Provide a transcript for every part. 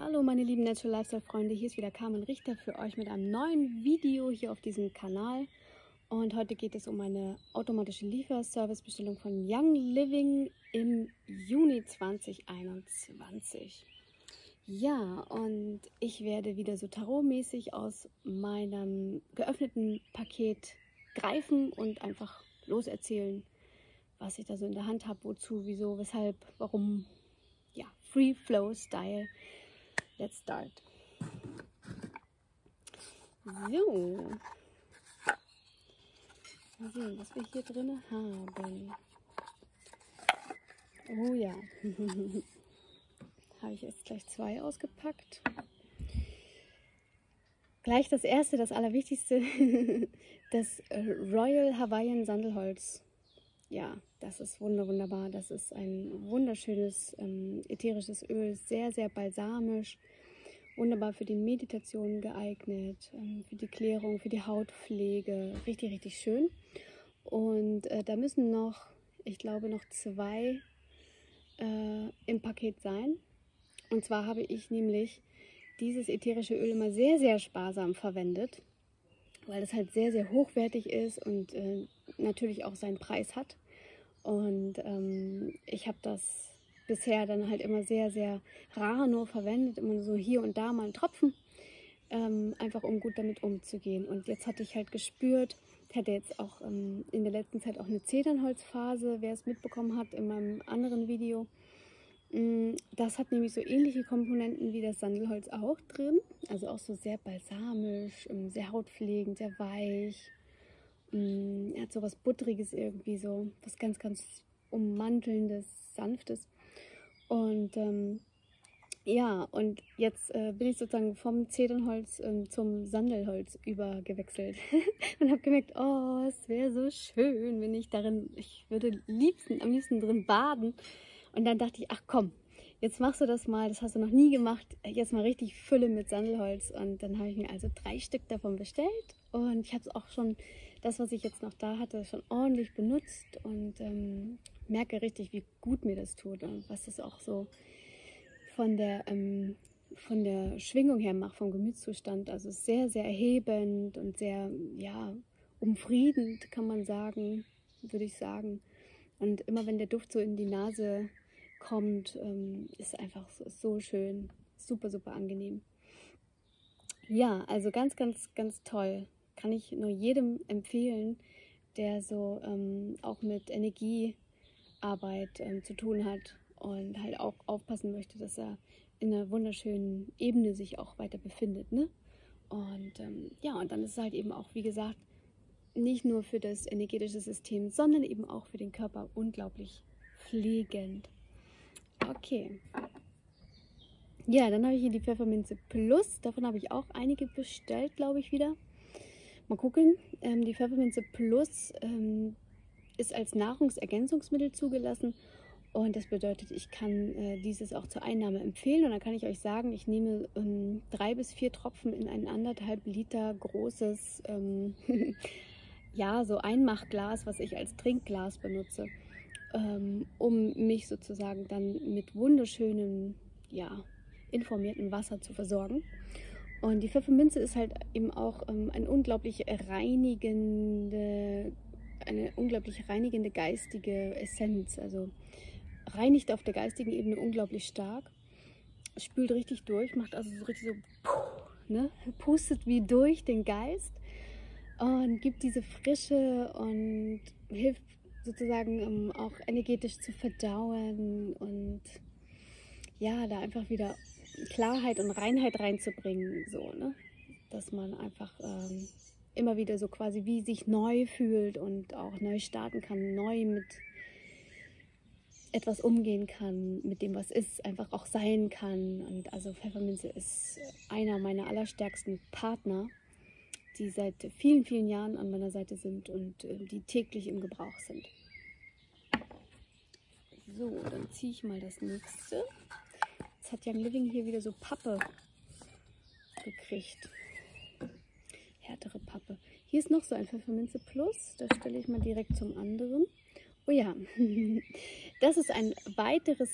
Hallo meine lieben Natural Lifestyle Freunde, hier ist wieder Carmen Richter für euch mit einem neuen Video hier auf diesem Kanal. Und heute geht es um eine automatische Lieferservicebestellung von Young Living im Juni 2021. Ja, und ich werde wieder so tarotmäßig aus meinem geöffneten Paket greifen und einfach loserzählen, was ich da so in der Hand habe, wozu, wieso, weshalb, warum. Ja, Free Flow Style. Let's start. So. Mal sehen, was wir hier drin haben. Oh ja. Habe ich jetzt gleich zwei ausgepackt. Gleich das erste, das allerwichtigste. Das Royal Hawaiian Sandelholz. Ja, das ist wunderbar. Das ist ein wunderschönes ätherisches Öl, sehr, sehr balsamisch, wunderbar für die Meditation geeignet, für die Klärung, für die Hautpflege, richtig, richtig schön. Und da müssen noch, ich glaube, noch zwei im Paket sein. Und zwar habe ich nämlich dieses ätherische Öl immer sehr, sehr sparsam verwendet, weil es halt sehr, sehr hochwertig ist und natürlich auch seinen Preis hat. Und ich habe das bisher dann halt immer sehr, sehr rar nur verwendet, immer so hier und da mal einen Tropfen, einfach um gut damit umzugehen. Und jetzt hatte ich halt gespürt, ich hatte jetzt auch in der letzten Zeit auch eine Zedernholzphase, wer es mitbekommen hat in meinem anderen Video. Das hat nämlich so ähnliche Komponenten wie das Sandelholz auch drin, also auch so sehr balsamisch, sehr hautpflegend, sehr weich. Er hat so was Buttriges irgendwie, so was ganz, ganz ummantelndes, sanftes. Und ja, und jetzt bin ich sozusagen vom Zedernholz zum Sandelholz übergewechselt und habe gemerkt, oh, es wäre so schön, wenn ich darin, ich würde am liebsten drin baden. Und dann dachte ich, ach komm, jetzt machst du das mal, das hast du noch nie gemacht, jetzt mal richtig Fülle mit Sandelholz. Und dann habe ich mir also 3 Stück davon bestellt und ich habe es auch schon, das was ich jetzt noch da hatte, schon ordentlich benutzt und merke richtig, wie gut mir das tut und was es auch so von der Schwingung her macht, vom Gemütszustand. Also sehr, sehr erhebend und sehr, ja, umfriedend, kann man sagen, würde ich sagen. Und immer wenn der Duft so in die Nase kommt, ist einfach so schön, super, super angenehm. Ja, also ganz, ganz, ganz toll. Kann ich nur jedem empfehlen, der so auch mit Energiearbeit zu tun hat und halt auch aufpassen möchte, dass er in einer wunderschönen Ebene sich auch weiter befindet, ne? Und ja, und dann ist es halt eben auch, wie gesagt, nicht nur für das energetische System, sondern eben auch für den Körper unglaublich pflegend. Okay. Ja, dann habe ich hier die Pfefferminze Plus. Davon habe ich auch einige bestellt, glaube ich, wieder. Mal gucken. Die Pfefferminze Plus ist als Nahrungsergänzungsmittel zugelassen. Und das bedeutet, ich kann dieses auch zur Einnahme empfehlen. Und dann kann ich euch sagen, ich nehme 3 bis 4 Tropfen in ein 1,5 Liter großes ja, so Einmachglas, was ich als Trinkglas benutze, um mich sozusagen dann mit wunderschönem, ja, informiertem Wasser zu versorgen. Und die Pfefferminze ist halt eben auch eine unglaublich reinigende geistige Essenz. Also reinigt auf der geistigen Ebene unglaublich stark, spült richtig durch, macht also so richtig so, ne, pustet wie durch den Geist. Und gibt diese Frische und hilft sozusagen auch energetisch zu verdauen und ja, da einfach wieder Klarheit und Reinheit reinzubringen, so, ne? Dass man einfach immer wieder so quasi wie sich neu fühlt und auch neu starten kann, neu mit etwas umgehen kann, mit dem was ist, einfach auch sein kann. Und also Pfefferminze ist einer meiner allerstärksten Partner, die seit vielen, vielen Jahren an meiner Seite sind und die täglich im Gebrauch sind. So, dann ziehe ich mal das nächste. Jetzt hat Young Living hier wieder so Pappe gekriegt. Härtere Pappe. Hier ist noch so ein Pfefferminze Plus. Das stelle ich mal direkt zum anderen. Oh ja, das ist ein weiteres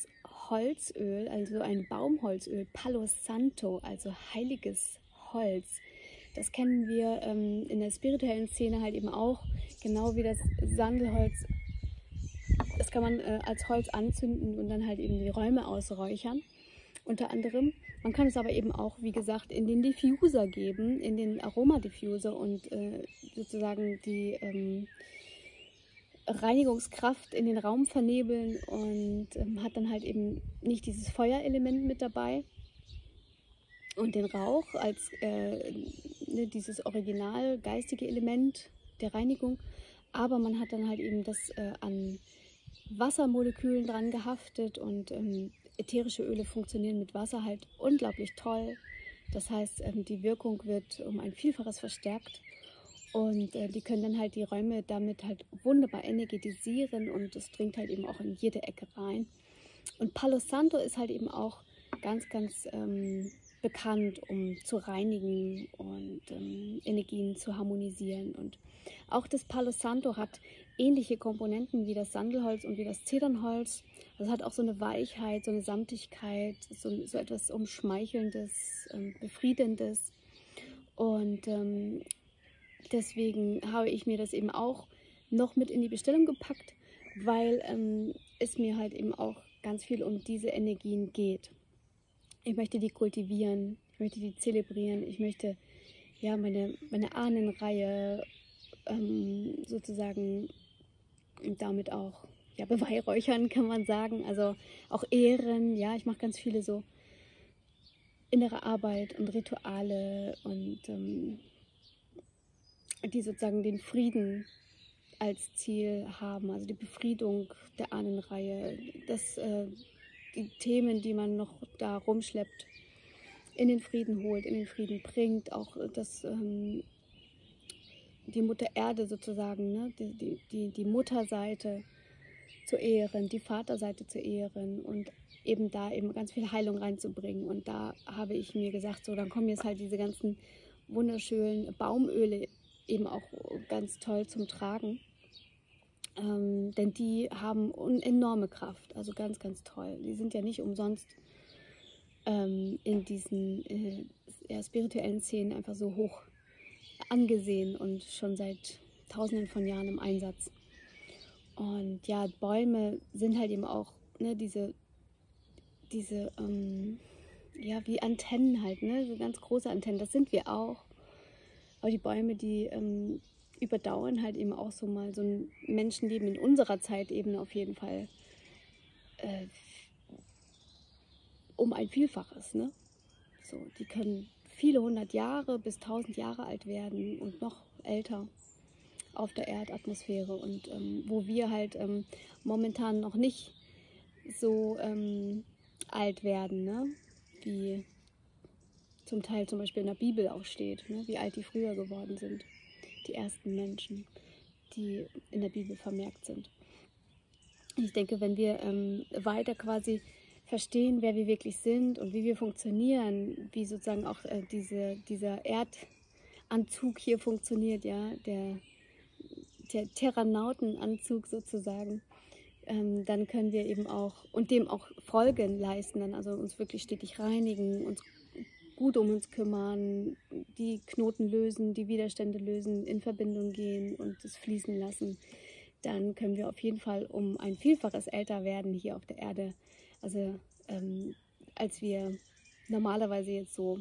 Holzöl, also ein Baumholzöl, Palo Santo, also heiliges Holz. Das kennen wir in der spirituellen Szene halt eben auch, genau wie das Sandelholz. Das kann man als Holz anzünden und dann halt eben die Räume ausräuchern, unter anderem. Man kann es aber eben auch, wie gesagt, in den Diffuser geben, in den Aromadiffuser und sozusagen die Reinigungskraft in den Raum vernebeln und hat dann halt eben nicht dieses Feuerelement mit dabei und den Rauch als dieses original geistige Element der Reinigung, aber man hat dann halt eben das an Wassermolekülen dran gehaftet und ätherische Öle funktionieren mit Wasser halt unglaublich toll. Das heißt, die Wirkung wird um ein Vielfaches verstärkt und die können dann halt die Räume damit halt wunderbar energetisieren und es dringt halt eben auch in jede Ecke rein. Und Palo Santo ist halt eben auch ganz, ganz bekannt, um zu reinigen und Energien zu harmonisieren. Und auch das Palo Santo hat ähnliche Komponenten wie das Sandelholz und wie das Zedernholz. Also hat auch so eine Weichheit, so eine Samtigkeit, so etwas Umschmeichelndes, Befriedendes. Und deswegen habe ich mir das eben auch noch mit in die Bestellung gepackt, weil es mir halt eben auch ganz viel um diese Energien geht. Ich möchte die kultivieren, ich möchte die zelebrieren, ich möchte ja meine Ahnenreihe sozusagen damit auch ja, beweihräuchern, kann man sagen. Also auch ehren, ja, ich mache ganz viele so innere Arbeit und Rituale und die sozusagen den Frieden als Ziel haben, also die Befriedung der Ahnenreihe, die Themen, die man noch da rumschleppt, in den Frieden holt, in den Frieden bringt, auch die Mutter Erde sozusagen, ne? die Mutterseite zu ehren, die Vaterseite zu ehren und eben da eben ganz viel Heilung reinzubringen. Und da habe ich mir gesagt, so dann kommen jetzt halt diese ganzen wunderschönen Baumöle eben auch ganz toll zum Tragen. Denn die haben eine enorme Kraft, also ganz, ganz toll. Die sind ja nicht umsonst in diesen spirituellen Szenen einfach so hoch angesehen und schon seit Tausenden von Jahren im Einsatz. Und ja, Bäume sind halt eben auch ne, diese ja, wie Antennen halt, ne, so ganz große Antennen, das sind wir auch. Aber die Bäume, die überdauern halt eben auch so mal so ein Menschenleben in unserer Zeitebene auf jeden Fall um ein Vielfaches, ne? So, die können viele 100 Jahre bis 1000 Jahre alt werden und noch älter auf der Erdatmosphäre und wo wir halt momentan noch nicht so alt werden, ne? Wie zum Teil zum Beispiel in der Bibel auch steht, ne? Wie alt die früher geworden sind, die ersten Menschen, die in der Bibel vermerkt sind. Ich denke, wenn wir weiter quasi verstehen, wer wir wirklich sind und wie wir funktionieren, wie sozusagen auch dieser Erdanzug hier funktioniert, ja, der Terranautenanzug sozusagen, dann können wir eben auch und dem auch Folgen leisten, dann also uns wirklich stetig reinigen, uns gut um uns kümmern, die Knoten lösen, die Widerstände lösen, in Verbindung gehen und es fließen lassen. Dann können wir auf jeden Fall um ein Vielfaches älter werden hier auf der Erde, also als wir normalerweise jetzt so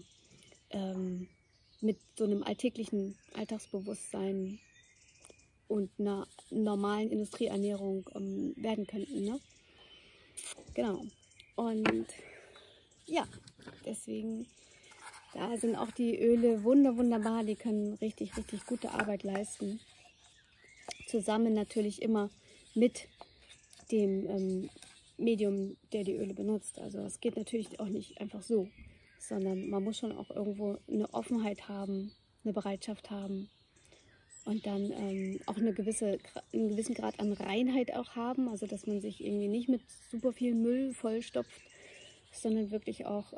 mit so einem alltäglichen Alltagsbewusstsein und einer normalen Industrieernährung werden könnten, ne? Genau. Und ja, deswegen, da sind auch die Öle wunderbar, die können richtig, richtig gute Arbeit leisten. Zusammen natürlich immer mit dem Medium, der die Öle benutzt. Also es geht natürlich auch nicht einfach so, sondern man muss schon auch irgendwo eine Offenheit haben, eine Bereitschaft haben und dann auch einen gewissen Grad an Reinheit auch haben, also dass man sich irgendwie nicht mit super viel Müll vollstopft, sondern wirklich auch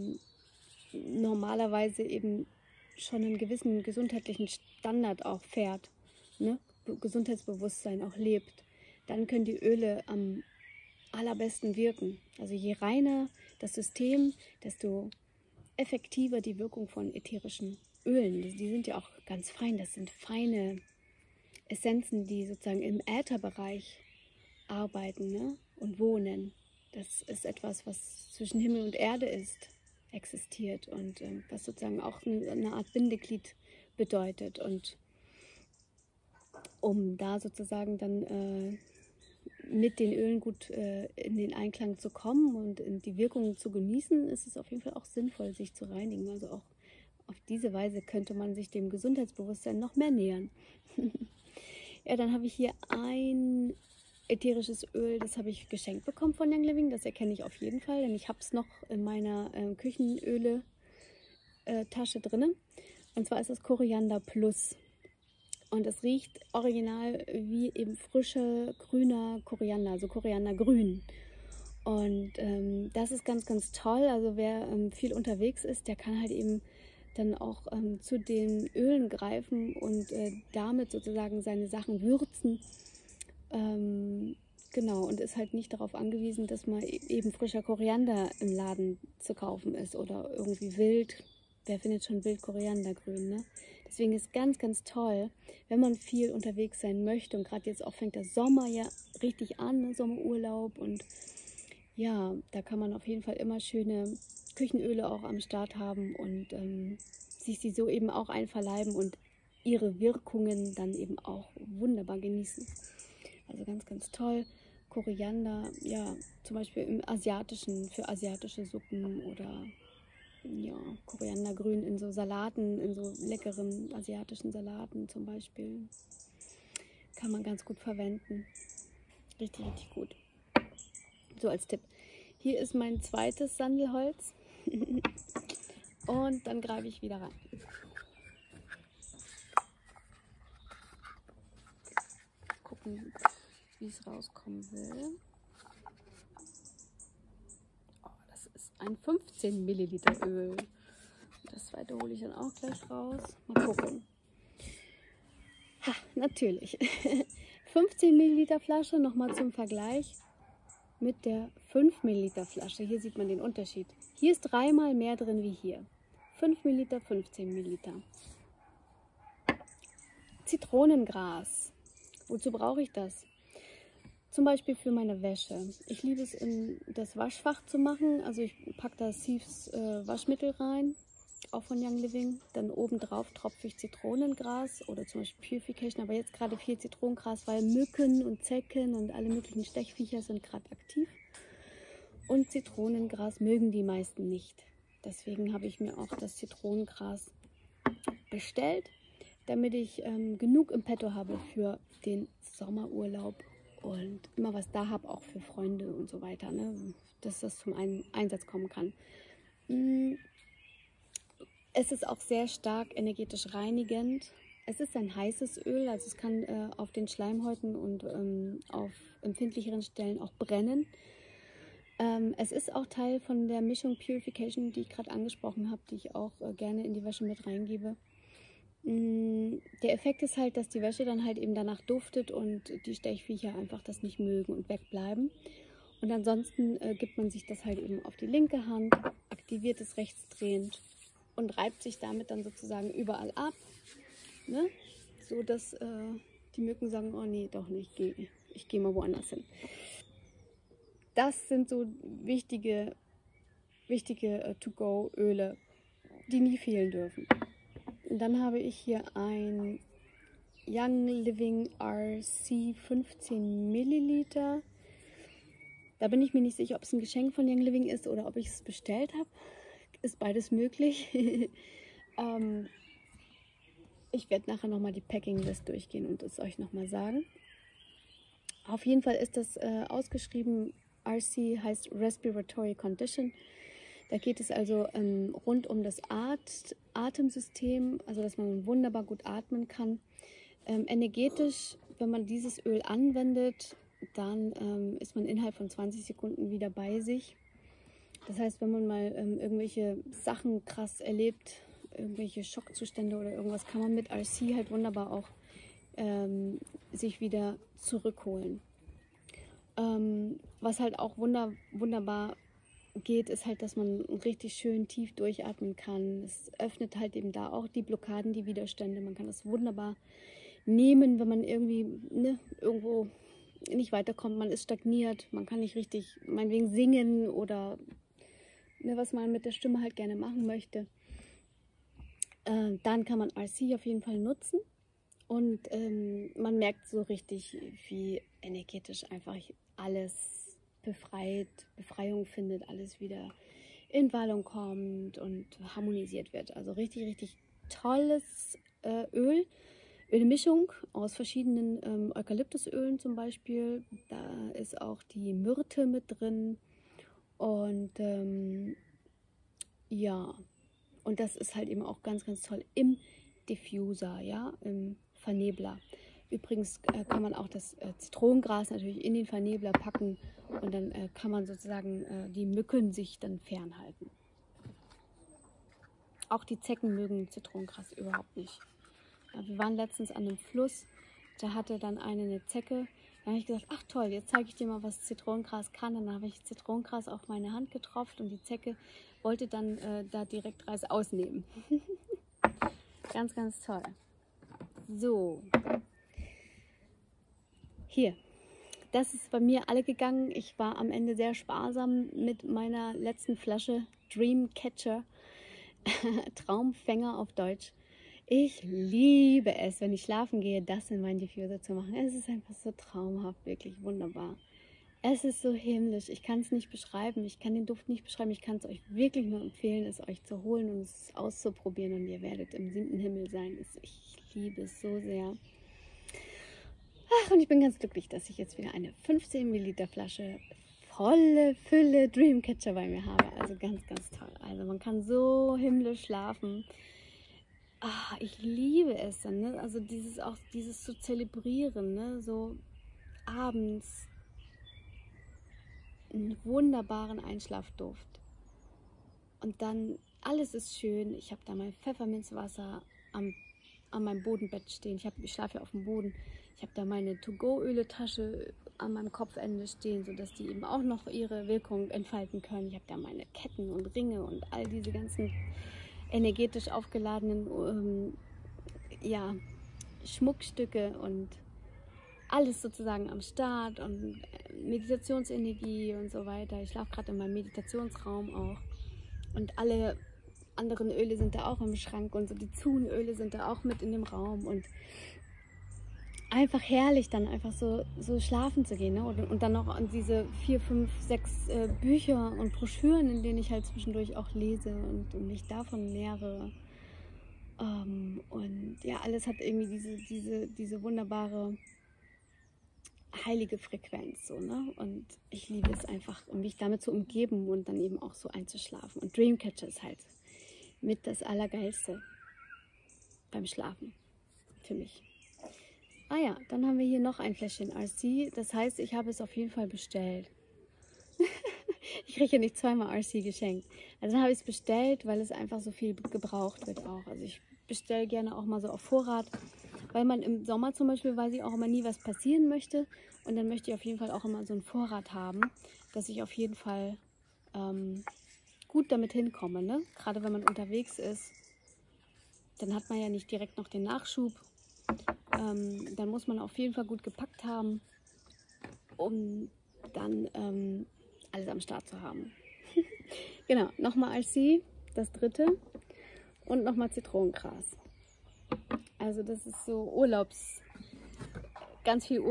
normalerweise eben schon einen gewissen gesundheitlichen Standard auch fährt, ne? Gesundheitsbewusstsein auch lebt. Dann können die Öle am allerbesten wirken. Also je reiner das System, desto effektiver die Wirkung von ätherischen Ölen. Die sind ja auch ganz fein, das sind feine Essenzen, die sozusagen im Ätherbereich arbeiten, ne? Und wohnen. Das ist etwas, was zwischen Himmel und Erde existiert und was sozusagen auch eine Art Bindeglied bedeutet. Und um da sozusagen dann mit den Ölen gut in den Einklang zu kommen und die Wirkungen zu genießen, ist es auf jeden Fall auch sinnvoll, sich zu reinigen. Also auch auf diese Weise könnte man sich dem Gesundheitsbewusstsein noch mehr nähern. Ja, dann habe ich hier ein ätherisches Öl, das habe ich geschenkt bekommen von Young Living. Das erkenne ich auf jeden Fall, denn ich habe es noch in meiner Küchenöle-Tasche drin. Und zwar ist das Koriander Plus. Und es riecht original wie eben frischer, grüner Koriander, also Koriandergrün. Und das ist ganz, ganz toll. Also wer viel unterwegs ist, der kann halt eben dann auch zu den Ölen greifen und damit sozusagen seine Sachen würzen. Genau, und ist halt nicht darauf angewiesen, dass mal eben frischer Koriander im Laden zu kaufen ist oder irgendwie wild. Wer findet schon wild Koriandergrün, ne? Deswegen ist ganz, ganz toll, wenn man viel unterwegs sein möchte. Und gerade jetzt auch fängt der Sommer ja richtig an, ne? Sommerurlaub. Und ja, da kann man auf jeden Fall immer schöne Küchenöle auch am Start haben und sich sie so eben auch einverleiben und ihre Wirkungen dann eben auch wunderbar genießen. Also ganz, ganz toll. Koriander, ja, zum Beispiel im Asiatischen, für asiatische Suppen oder ja, Koriandergrün in so Salaten, in so leckeren asiatischen Salaten zum Beispiel. Kann man ganz gut verwenden. Richtig, richtig gut. So als Tipp. Hier ist mein zweites Sandelholz. Und dann greife ich wieder rein. Gucken, wie es rauskommen will. Oh, das ist ein 15 Milliliter Öl. Das zweite hole ich dann auch gleich raus. Mal gucken. Ha, natürlich. 15 Milliliter Flasche, nochmal zum Vergleich mit der 5 Milliliter Flasche. Hier sieht man den Unterschied. Hier ist dreimal mehr drin wie hier. 5 Milliliter, 15 Milliliter. Zitronengras. Wozu brauche ich das? Zum Beispiel für meine Wäsche. Ich liebe es, in das Waschfach zu machen. Also ich packe da Sieves Waschmittel rein, auch von Young Living. Dann obendrauf tropfe ich Zitronengras oder zum Beispiel Purification. Aber jetzt gerade viel Zitronengras, weil Mücken und Zecken und alle möglichen Stechviecher sind gerade aktiv. Und Zitronengras mögen die meisten nicht. Deswegen habe ich mir auch das Zitronengras bestellt, damit ich genug im Petto habe für den Sommerurlaub und immer was da habe, auch für Freunde und so weiter, ne? Dass das zum Einsatz kommen kann. Es ist auch sehr stark energetisch reinigend. Es ist ein heißes Öl, also es kann auf den Schleimhäuten und auf empfindlicheren Stellen auch brennen. Es ist auch Teil von der Mischung Purification, die ich gerade angesprochen habe, die ich auch gerne in die Wäsche mit reingebe. Der Effekt ist halt, dass die Wäsche dann halt eben danach duftet und die Stechviecher einfach das nicht mögen und wegbleiben. Und ansonsten gibt man sich das halt eben auf die linke Hand, aktiviert es rechtsdrehend und reibt sich damit dann sozusagen überall ab, ne? So dass die Mücken sagen, oh nee, doch nicht, ich gehe mal woanders hin. Das sind so wichtige To-Go-Öle, die nie fehlen dürfen. Und dann habe ich hier ein Young Living RC 15 Milliliter. Da bin ich mir nicht sicher, ob es ein Geschenk von Young Living ist oder ob ich es bestellt habe. Ist beides möglich. Ich werde nachher nochmal die Packing-List durchgehen und es euch nochmal sagen. Auf jeden Fall ist das ausgeschrieben, RC heißt Respiratory Condition. Da geht es also rund um das Atemsystem, also dass man wunderbar gut atmen kann. Energetisch, wenn man dieses Öl anwendet, dann ist man innerhalb von 20 Sekunden wieder bei sich. Das heißt, wenn man mal irgendwelche Sachen krass erlebt, irgendwelche Schockzustände oder irgendwas, kann man mit RC halt wunderbar auch sich wieder zurückholen. Was halt auch wunderbar geht, ist halt, dass man richtig schön tief durchatmen kann. Es öffnet halt eben da auch die Blockaden, die Widerstände. Man kann das wunderbar nehmen, wenn man irgendwie irgendwo nicht weiterkommt, man ist stagniert, man kann nicht richtig meinetwegen singen oder was man mit der Stimme halt gerne machen möchte. Dann kann man RC auf jeden Fall nutzen und man merkt so richtig, wie energetisch einfach alles Befreiung findet, alles wieder in Wallung kommt und harmonisiert wird. Also richtig, richtig tolles Öl. Eine Mischung aus verschiedenen Eukalyptusölen zum Beispiel. Da ist auch die Myrte mit drin. Und ja, und das ist halt eben auch ganz, ganz toll im Diffuser, ja, im Vernebler. Übrigens kann man auch das Zitronengras natürlich in den Vernebler packen und dann kann man sozusagen die Mücken sich dann fernhalten. Auch die Zecken mögen Zitronengras überhaupt nicht. Ja, wir waren letztens an einem Fluss, da hatte dann eine Zecke. Da habe ich gesagt, ach toll, jetzt zeige ich dir mal, was Zitronengras kann. Dann habe ich Zitronengras auf meine Hand getropft und die Zecke wollte dann da direkt Reis ausnehmen. Ganz, ganz toll. So. Hier, das ist bei mir alle gegangen. Ich war am Ende sehr sparsam mit meiner letzten Flasche Dreamcatcher, Traumfänger auf Deutsch. Ich liebe es, wenn ich schlafen gehe, das in meinen Diffuser zu machen. Es ist einfach so traumhaft, wirklich wunderbar. Es ist so himmlisch, ich kann es nicht beschreiben, ich kann den Duft nicht beschreiben. Ich kann es euch wirklich nur empfehlen, es euch zu holen und es auszuprobieren und ihr werdet im 7. Himmel sein. Ich liebe es so sehr. Ach, und ich bin ganz glücklich, dass ich jetzt wieder eine 15 Milliliter Flasche volle Fülle Dreamcatcher bei mir habe. Also ganz, ganz toll. Also man kann so himmlisch schlafen. Ah, ich liebe es dann, ne? Also dieses zu zelebrieren, ne? So abends einen wunderbaren Einschlafduft. Und dann, alles ist schön. Ich habe da mein Pfefferminzwasser an meinem Bodenbett stehen. Ich schlafe ja auf dem Boden. Ich habe da meine To-Go-Öle-Tasche an meinem Kopfende stehen, sodass die eben auch noch ihre Wirkung entfalten können. Ich habe da meine Ketten und Ringe und all diese ganzen energetisch aufgeladenen ja, Schmuckstücke und alles sozusagen am Start und Meditationsenergie und so weiter. Ich schlafe gerade in meinem Meditationsraum auch und alle anderen Öle sind da auch im Schrank und so die Zunöle sind da auch mit in dem Raum und einfach herrlich dann einfach so schlafen zu gehen, ne? Und dann noch an diese 4, 5, 6 Bücher und Broschüren, in denen ich halt zwischendurch auch lese und mich davon lehre. Und ja, alles hat irgendwie diese wunderbare heilige Frequenz, so, ne? Und ich liebe es einfach, mich damit zu umgeben und dann eben auch so einzuschlafen. Und Dreamcatcher ist halt mit das Allergeilste beim Schlafen für mich. Ah ja, dann haben wir hier noch ein Fläschchen RC. Das heißt, ich habe es auf jeden Fall bestellt. Ich kriege ja nicht zweimal RC geschenkt. Also dann habe ich es bestellt, weil es einfach so viel gebraucht wird auch. Also ich bestelle gerne auch mal so auf Vorrat, weil man im Sommer zum Beispiel, weiß ich auch immer nie, was passieren möchte. Und dann möchte ich auf jeden Fall auch immer so einen Vorrat haben, dass ich auf jeden Fall gut damit hinkomme, ne? Gerade wenn man unterwegs ist, dann hat man ja nicht direkt noch den Nachschub. Dann muss man auf jeden Fall gut gepackt haben, um dann alles am Start zu haben. Genau, nochmal RC, das dritte und nochmal Zitronengras. Also das ist so ganz viel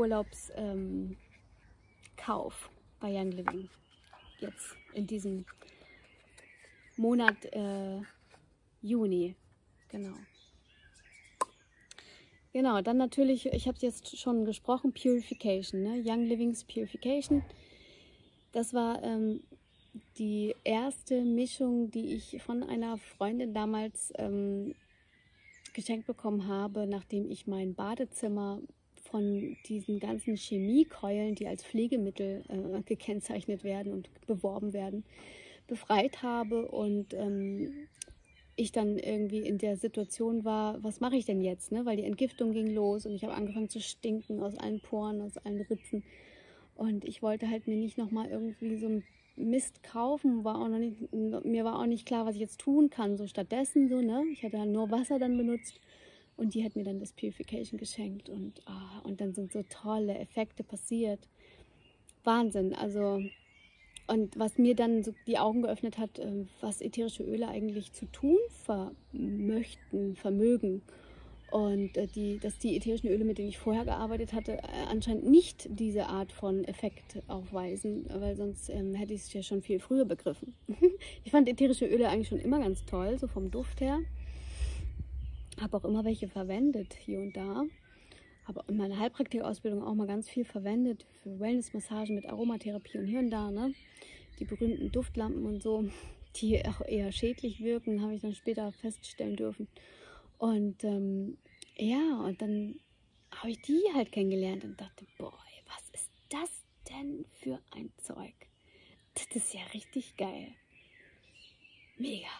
Urlaubskauf bei Young Living. Jetzt in diesem Monat Juni, genau. Genau, dann natürlich, ich habe es jetzt schon gesprochen, Purification, ne? Young Living's Purification. Das war die erste Mischung, die ich von einer Freundin damals geschenkt bekommen habe, nachdem ich mein Badezimmer von diesen ganzen Chemiekeulen, die als Pflegemittel gekennzeichnet werden und beworben werden, befreit habe und ich dann irgendwie in der Situation war, was mache ich denn jetzt, ne? Weil die Entgiftung ging los und ich habe angefangen zu stinken aus allen Poren, aus allen Ritzen Und ich wollte halt mir nicht nochmal irgendwie so ein Mist kaufen, mir war auch nicht klar, was ich jetzt tun kann, so stattdessen, so, ne? Ich hatte halt nur Wasser dann benutzt und die hat mir dann das Purification geschenkt und dann sind so tolle Effekte passiert. Wahnsinn, also, und was mir dann so die Augen geöffnet hat, was ätherische Öle eigentlich zu tun vermögen. Und dass die ätherischen Öle, mit denen ich vorher gearbeitet hatte, anscheinend nicht diese Art von Effekt aufweisen, weil sonst hätte ich es ja schon viel früher begriffen. Ich fand ätherische Öle eigentlich schon immer ganz toll, so vom Duft her. Habe auch immer welche verwendet, hier und da. Habe in meiner Heilpraktikausbildung auch mal ganz viel verwendet für Wellness-Massagen mit Aromatherapie und hier und da, ne? Die berühmten Duftlampen und so, die auch eher schädlich wirken, habe ich dann später feststellen dürfen. Und ja, und dann habe ich die halt kennengelernt und dachte, boah, was ist das denn für ein Zeug? Das ist ja richtig geil. Mega.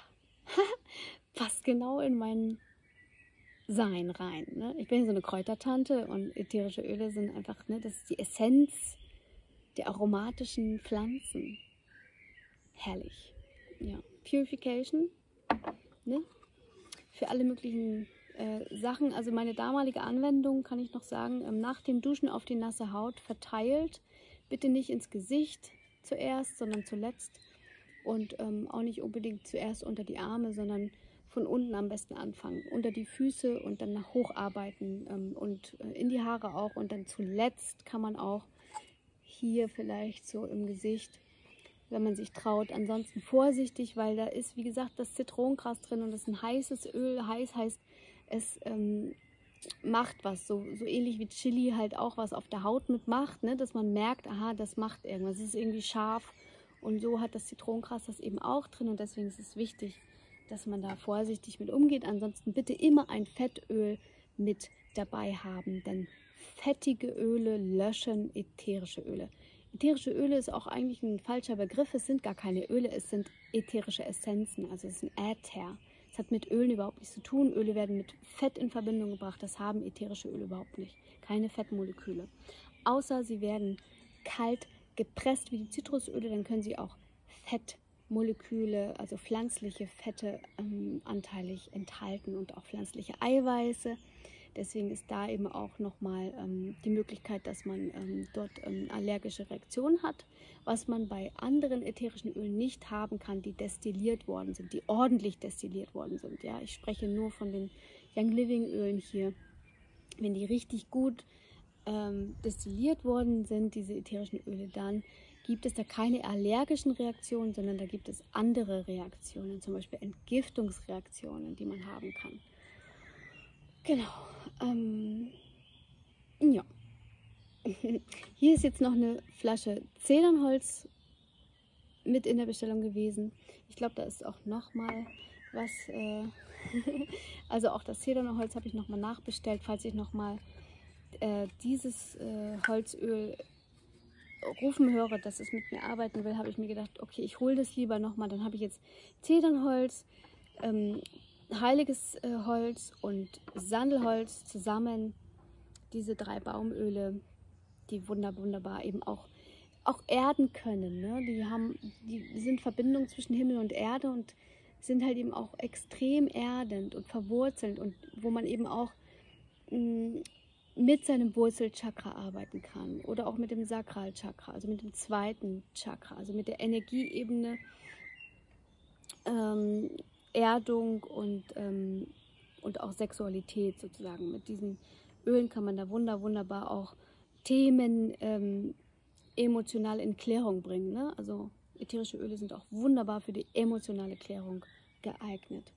Passt genau in mein Sein rein. Ne? Ich bin so eine Kräutertante und ätherische Öle sind einfach, ne, das ist die Essenz der aromatischen Pflanzen. Herrlich. Ja, Purification, ne? Für alle möglichen Sachen. Also meine damalige Anwendung, kann ich noch sagen, nach dem Duschen auf die nasse Haut verteilt. Bitte nicht ins Gesicht zuerst, sondern zuletzt. Und auch nicht unbedingt zuerst unter die Arme, sondern von unten am besten anfangen. Unter die Füße und dann nach hocharbeiten und in die Haare auch. Und dann zuletzt kann man auch hier vielleicht so im Gesicht, wenn man sich traut. Ansonsten vorsichtig, weil da ist, wie gesagt, das Zitronengras drin und das ist ein heißes Öl. Heiß heißt, es macht was, so ähnlich wie Chili halt auch was auf der Haut mitmacht, ne? Dass man merkt, aha, das macht irgendwas, es ist irgendwie scharf. Und so hat das Zitronengras das eben auch drin und deswegen ist es wichtig, dass man da vorsichtig mit umgeht. Ansonsten bitte immer ein Fettöl mit dabei haben, denn fettige Öle löschen ätherische Öle. Ätherische Öle ist auch eigentlich ein falscher Begriff. Es sind gar keine Öle, es sind ätherische Essenzen, also es ist ein Äther. Es hat mit Ölen überhaupt nichts zu tun. Öle werden mit Fett in Verbindung gebracht. Das haben ätherische Öle überhaupt nicht. Keine Fettmoleküle. Außer sie werden kalt gepresst wie die Zitrusöle, dann können sie auch Fettmoleküle, also pflanzliche Fette anteilig enthalten und auch pflanzliche Eiweiße. Deswegen ist da eben auch nochmal die Möglichkeit, dass man dort allergische Reaktionen hat, was man bei anderen ätherischen Ölen nicht haben kann, die destilliert worden sind, die ordentlich destilliert worden sind. Ja, ich spreche nur von den Young Living Ölen hier. Wenn die richtig gut destilliert worden sind, diese ätherischen Öle, dann gibt es da keine allergischen Reaktionen, sondern da gibt es andere Reaktionen, zum Beispiel Entgiftungsreaktionen, die man haben kann. Genau. Ja. Hier ist jetzt noch eine Flasche Zedernholz mit in der Bestellung gewesen. Ich glaube, da ist auch noch mal was. Also auch das Zedernholz habe ich noch mal nachbestellt, falls ich noch mal dieses Holzöl rufen höre, dass es mit mir arbeiten will, habe ich mir gedacht, okay, ich hole das lieber nochmal. Dann habe ich jetzt Zedernholz, heiliges Holz und Sandelholz zusammen. Diese 3 Baumöle, die wunderbar eben auch erden können. Ne? Die sind Verbindung zwischen Himmel und Erde und sind halt eben auch extrem erdend und verwurzelnd und wo man eben auch mit seinem Wurzelchakra arbeiten kann oder auch mit dem Sakralchakra, also mit dem zweiten Chakra, also mit der Energieebene, Erdung und auch Sexualität sozusagen. Mit diesen Ölen kann man da wunderbar auch Themen emotional in Klärung bringen. Ne? Also ätherische Öle sind auch wunderbar für die emotionale Klärung geeignet.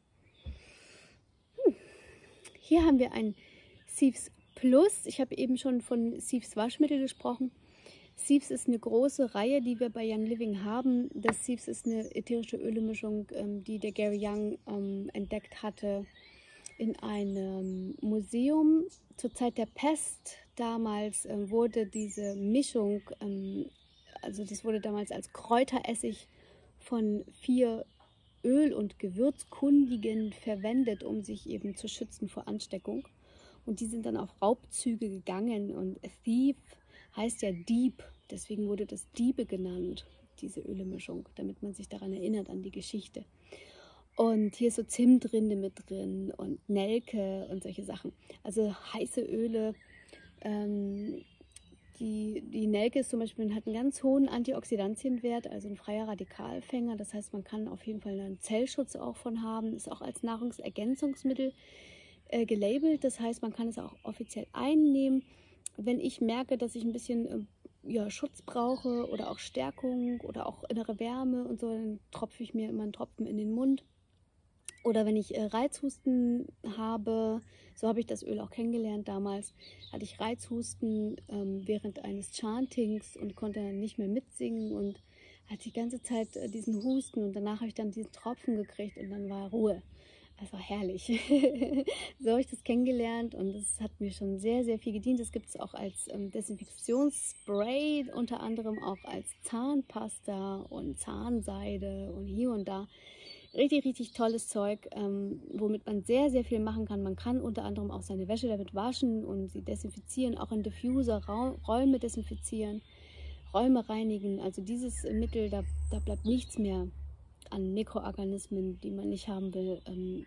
Hier haben wir ein Sieves Plus. Ich habe eben schon von Sieves Waschmittel gesprochen. Sieves ist eine große Reihe, die wir bei Young Living haben. Das Sieves ist eine ätherische Ölemischung, die der Gary Young entdeckt hatte in einem Museum zur Zeit der Pest. Damals wurde diese Mischung, also das wurde damals als Kräuteressig von 4 Öl- und Gewürzkundigen verwendet, um sich eben zu schützen vor Ansteckung. Und die sind dann auf Raubzüge gegangen und Thief heißt ja Dieb, Deswegen wurde das Diebe genannt, diese Ölemischung, damit man sich daran erinnert, an die Geschichte. Und hier ist so Zimtrinde mit drin und Nelke und solche Sachen. Also heiße Öle. Die Nelke ist zum Beispiel, hat einen ganz hohen Antioxidantienwert, also ein freier Radikalfänger. Das heißt, man kann auf jeden Fall einen Zellschutz auch von haben. Ist auch als Nahrungsergänzungsmittel gelabelt. Das heißt, man kann es auch offiziell einnehmen. Wenn ich merke, dass ich ein bisschen Schutz brauche oder auch Stärkung oder auch innere Wärme und so, dann tropfe ich mir immer einen Tropfen in den Mund. Oder wenn ich Reizhusten habe, so habe ich das Öl auch kennengelernt damals, hatte ich Reizhusten während eines Chantings und konnte dann nicht mehr mitsingen und hatte die ganze Zeit diesen Husten und danach habe ich dann diesen Tropfen gekriegt und dann war Ruhe. Das war herrlich. So habe ich das kennengelernt und das hat mir schon sehr, sehr viel gedient. Das gibt es auch als Desinfektionsspray, unter anderem auch als Zahnpasta und Zahnseide und hier und da. Richtig, richtig tolles Zeug, womit man sehr, sehr viel machen kann. Man kann unter anderem auch seine Wäsche damit waschen und sie desinfizieren, auch in Diffuser, Räume desinfizieren, Räume reinigen. Also dieses Mittel, da bleibt nichts mehr an Mikroorganismen, die man nicht haben will,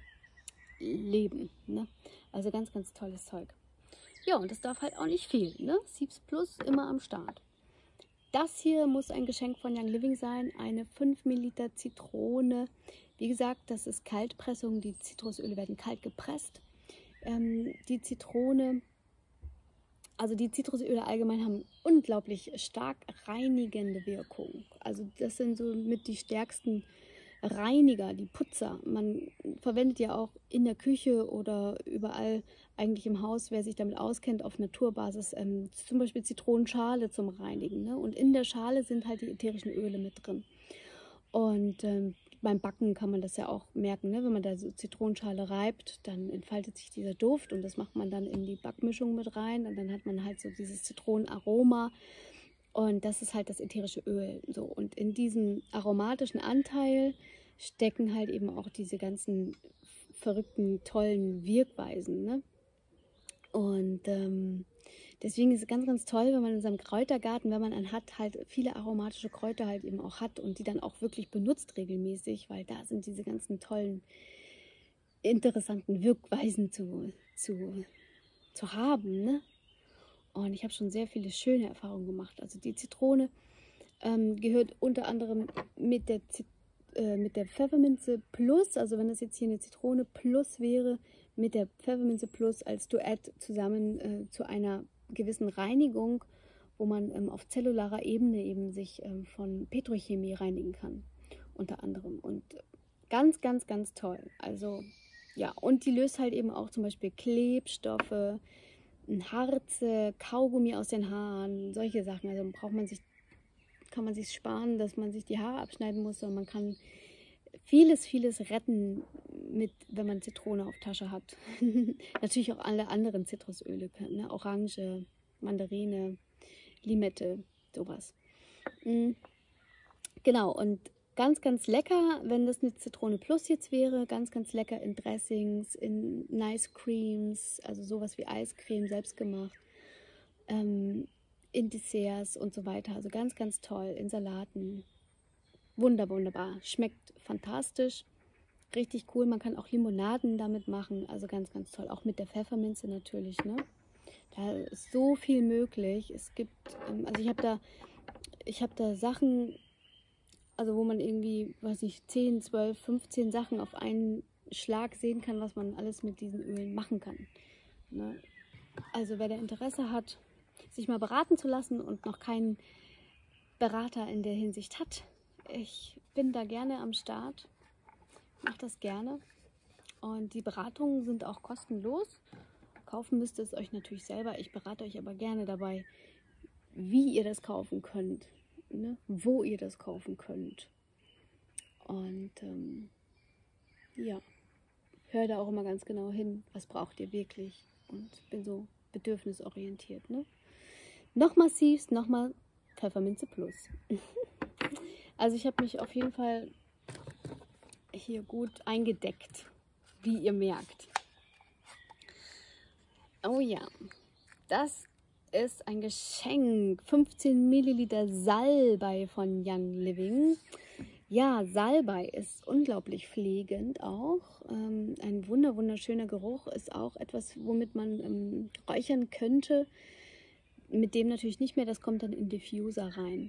leben. Ne? Also ganz, ganz tolles Zeug. Ja, und das darf halt auch nicht fehlen. Ne? Sieves Plus immer am Start. Das hier muss ein Geschenk von Young Living sein. Eine 5 Milliliter Zitrone. Wie gesagt, das ist Kaltpressung. Die Zitrusöle werden kalt gepresst. Die Zitrone, also die Zitrusöle allgemein haben unglaublich stark reinigende Wirkung. Also das sind so mit die stärksten Reiniger, die Putzer. Man verwendet ja auch in der Küche oder überall eigentlich im Haus, wer sich damit auskennt, auf Naturbasis, zum Beispiel Zitronenschale zum Reinigen. Ne? Und in der Schale sind halt die ätherischen Öle mit drin. Und beim Backen kann man das ja auch merken, ne? Wenn man da so Zitronenschale reibt, dann entfaltet sich dieser Duft und das macht man dann in die Backmischung mit rein und dann hat man halt so dieses Zitronenaroma. Und das ist halt das ätherische Öl. So. Und in diesem aromatischen Anteil stecken halt eben auch diese ganzen verrückten, tollen Wirkweisen. Ne? Und deswegen ist es ganz, ganz toll, wenn man in seinem Kräutergarten, wenn man einen hat, halt viele aromatische Kräuter halt eben auch hat und die dann auch wirklich benutzt regelmäßig, weil da sind diese ganzen tollen, interessanten Wirkweisen zu haben. Ne? Und ich habe schon sehr viele schöne Erfahrungen gemacht. Also die Zitrone gehört unter anderem mit der Pfefferminze Plus, also wenn das jetzt hier eine Zitrone Plus wäre, mit der Pfefferminze Plus als Duett zusammen zu einer gewissen Reinigung, wo man auf zellularer Ebene eben sich von Petrochemie reinigen kann, unter anderem. Und ganz, ganz, ganz toll. Also ja, und die löst halt eben auch zum Beispiel Klebstoffe, Harze, Kaugummi aus den Haaren, solche Sachen. Also kann man sich sparen, dass man sich die Haare abschneiden muss, sondern man kann vieles, vieles retten, wenn man Zitrone auf Tasche hat. Natürlich auch alle anderen Zitrusöle, ne? Orange, Mandarine, Limette, sowas. Genau, und ganz, ganz lecker, wenn das eine Zitrone Plus jetzt wäre, ganz, ganz lecker in Dressings, in Nice Creams, also sowas wie Eiscreme, selbstgemacht, in Desserts und so weiter. Also ganz, ganz toll, in Salaten. Wunderbar, schmeckt fantastisch, richtig cool. Man kann auch Limonaden damit machen, also ganz, ganz toll. Auch mit der Pfefferminze natürlich, ne? Da ist so viel möglich. Es gibt, also ich habe da Sachen, also wo man irgendwie, weiß ich, 10, 12, 15 Sachen auf einen Schlag sehen kann, was man alles mit diesen Ölen machen kann. Ne? Also wer da Interesse hat, sich mal beraten zu lassen und noch keinen Berater in der Hinsicht hat, ich bin da gerne am Start, mache das gerne. Und die Beratungen sind auch kostenlos. Kaufen müsst ihr es euch natürlich selber. Ich berate euch aber gerne dabei, wie ihr das kaufen könnt. Ne? Wo ihr das kaufen könnt. Und ja, höre da auch immer ganz genau hin, was braucht ihr wirklich. Und bin so bedürfnisorientiert. Ne? Noch massivst, nochmal Pfefferminze Plus. Also ich habe mich auf jeden Fall hier gut eingedeckt, wie ihr merkt. Oh ja, das ist ein Geschenk. 15 Milliliter Salbei von Young Living. Ja, Salbei ist unglaublich pflegend auch. Ein wunderschöner Geruch, ist auch etwas, womit man räuchern könnte. Mit dem natürlich nicht mehr, das kommt dann in Diffuser rein.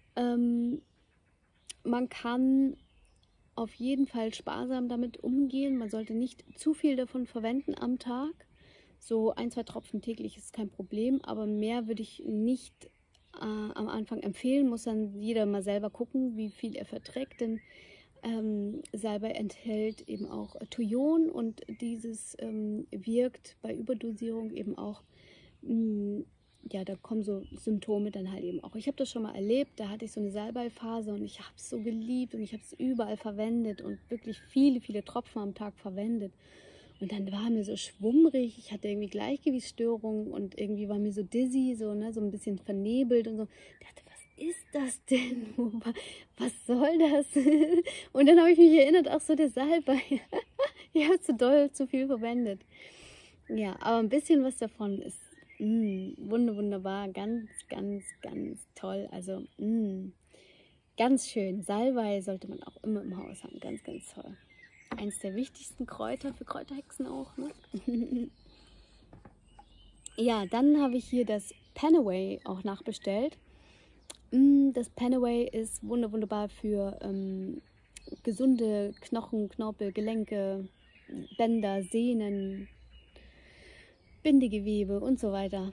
Man kann auf jeden Fall sparsam damit umgehen. Man sollte nicht zu viel davon verwenden am Tag. So 1, 2 Tropfen täglich ist kein Problem, aber mehr würde ich nicht am Anfang empfehlen. Muss dann jeder mal selber gucken, wie viel er verträgt, denn Salbei enthält eben auch Thujon und dieses wirkt bei Überdosierung eben auch, ja, da kommen so Symptome dann halt eben auch. Ich habe das schon mal erlebt, da hatte ich so eine Salbei-Phase und ich habe es so geliebt und ich habe es überall verwendet und wirklich viele Tropfen am Tag verwendet. Und dann war mir so schwummrig, ich hatte irgendwie Gleichgewichtsstörungen und irgendwie war mir so dizzy, so, ne, so ein bisschen vernebelt und so. Ich dachte, was ist das denn? Was soll das? Und dann habe ich mich erinnert, ach so, der Salbei. Ich habe zu viel verwendet. Ja, aber ein bisschen was davon ist wunderbar, ganz toll. Also ganz schön. Salbei sollte man auch immer im Haus haben, ganz toll. Eins der wichtigsten Kräuter für Kräuterhexen auch, ne? Ja, dann habe ich hier das Panaway auch nachbestellt. Das Panaway ist wunderbar für gesunde Knochen, Knorpel, Gelenke, Bänder, Sehnen, Bindegewebe und so weiter.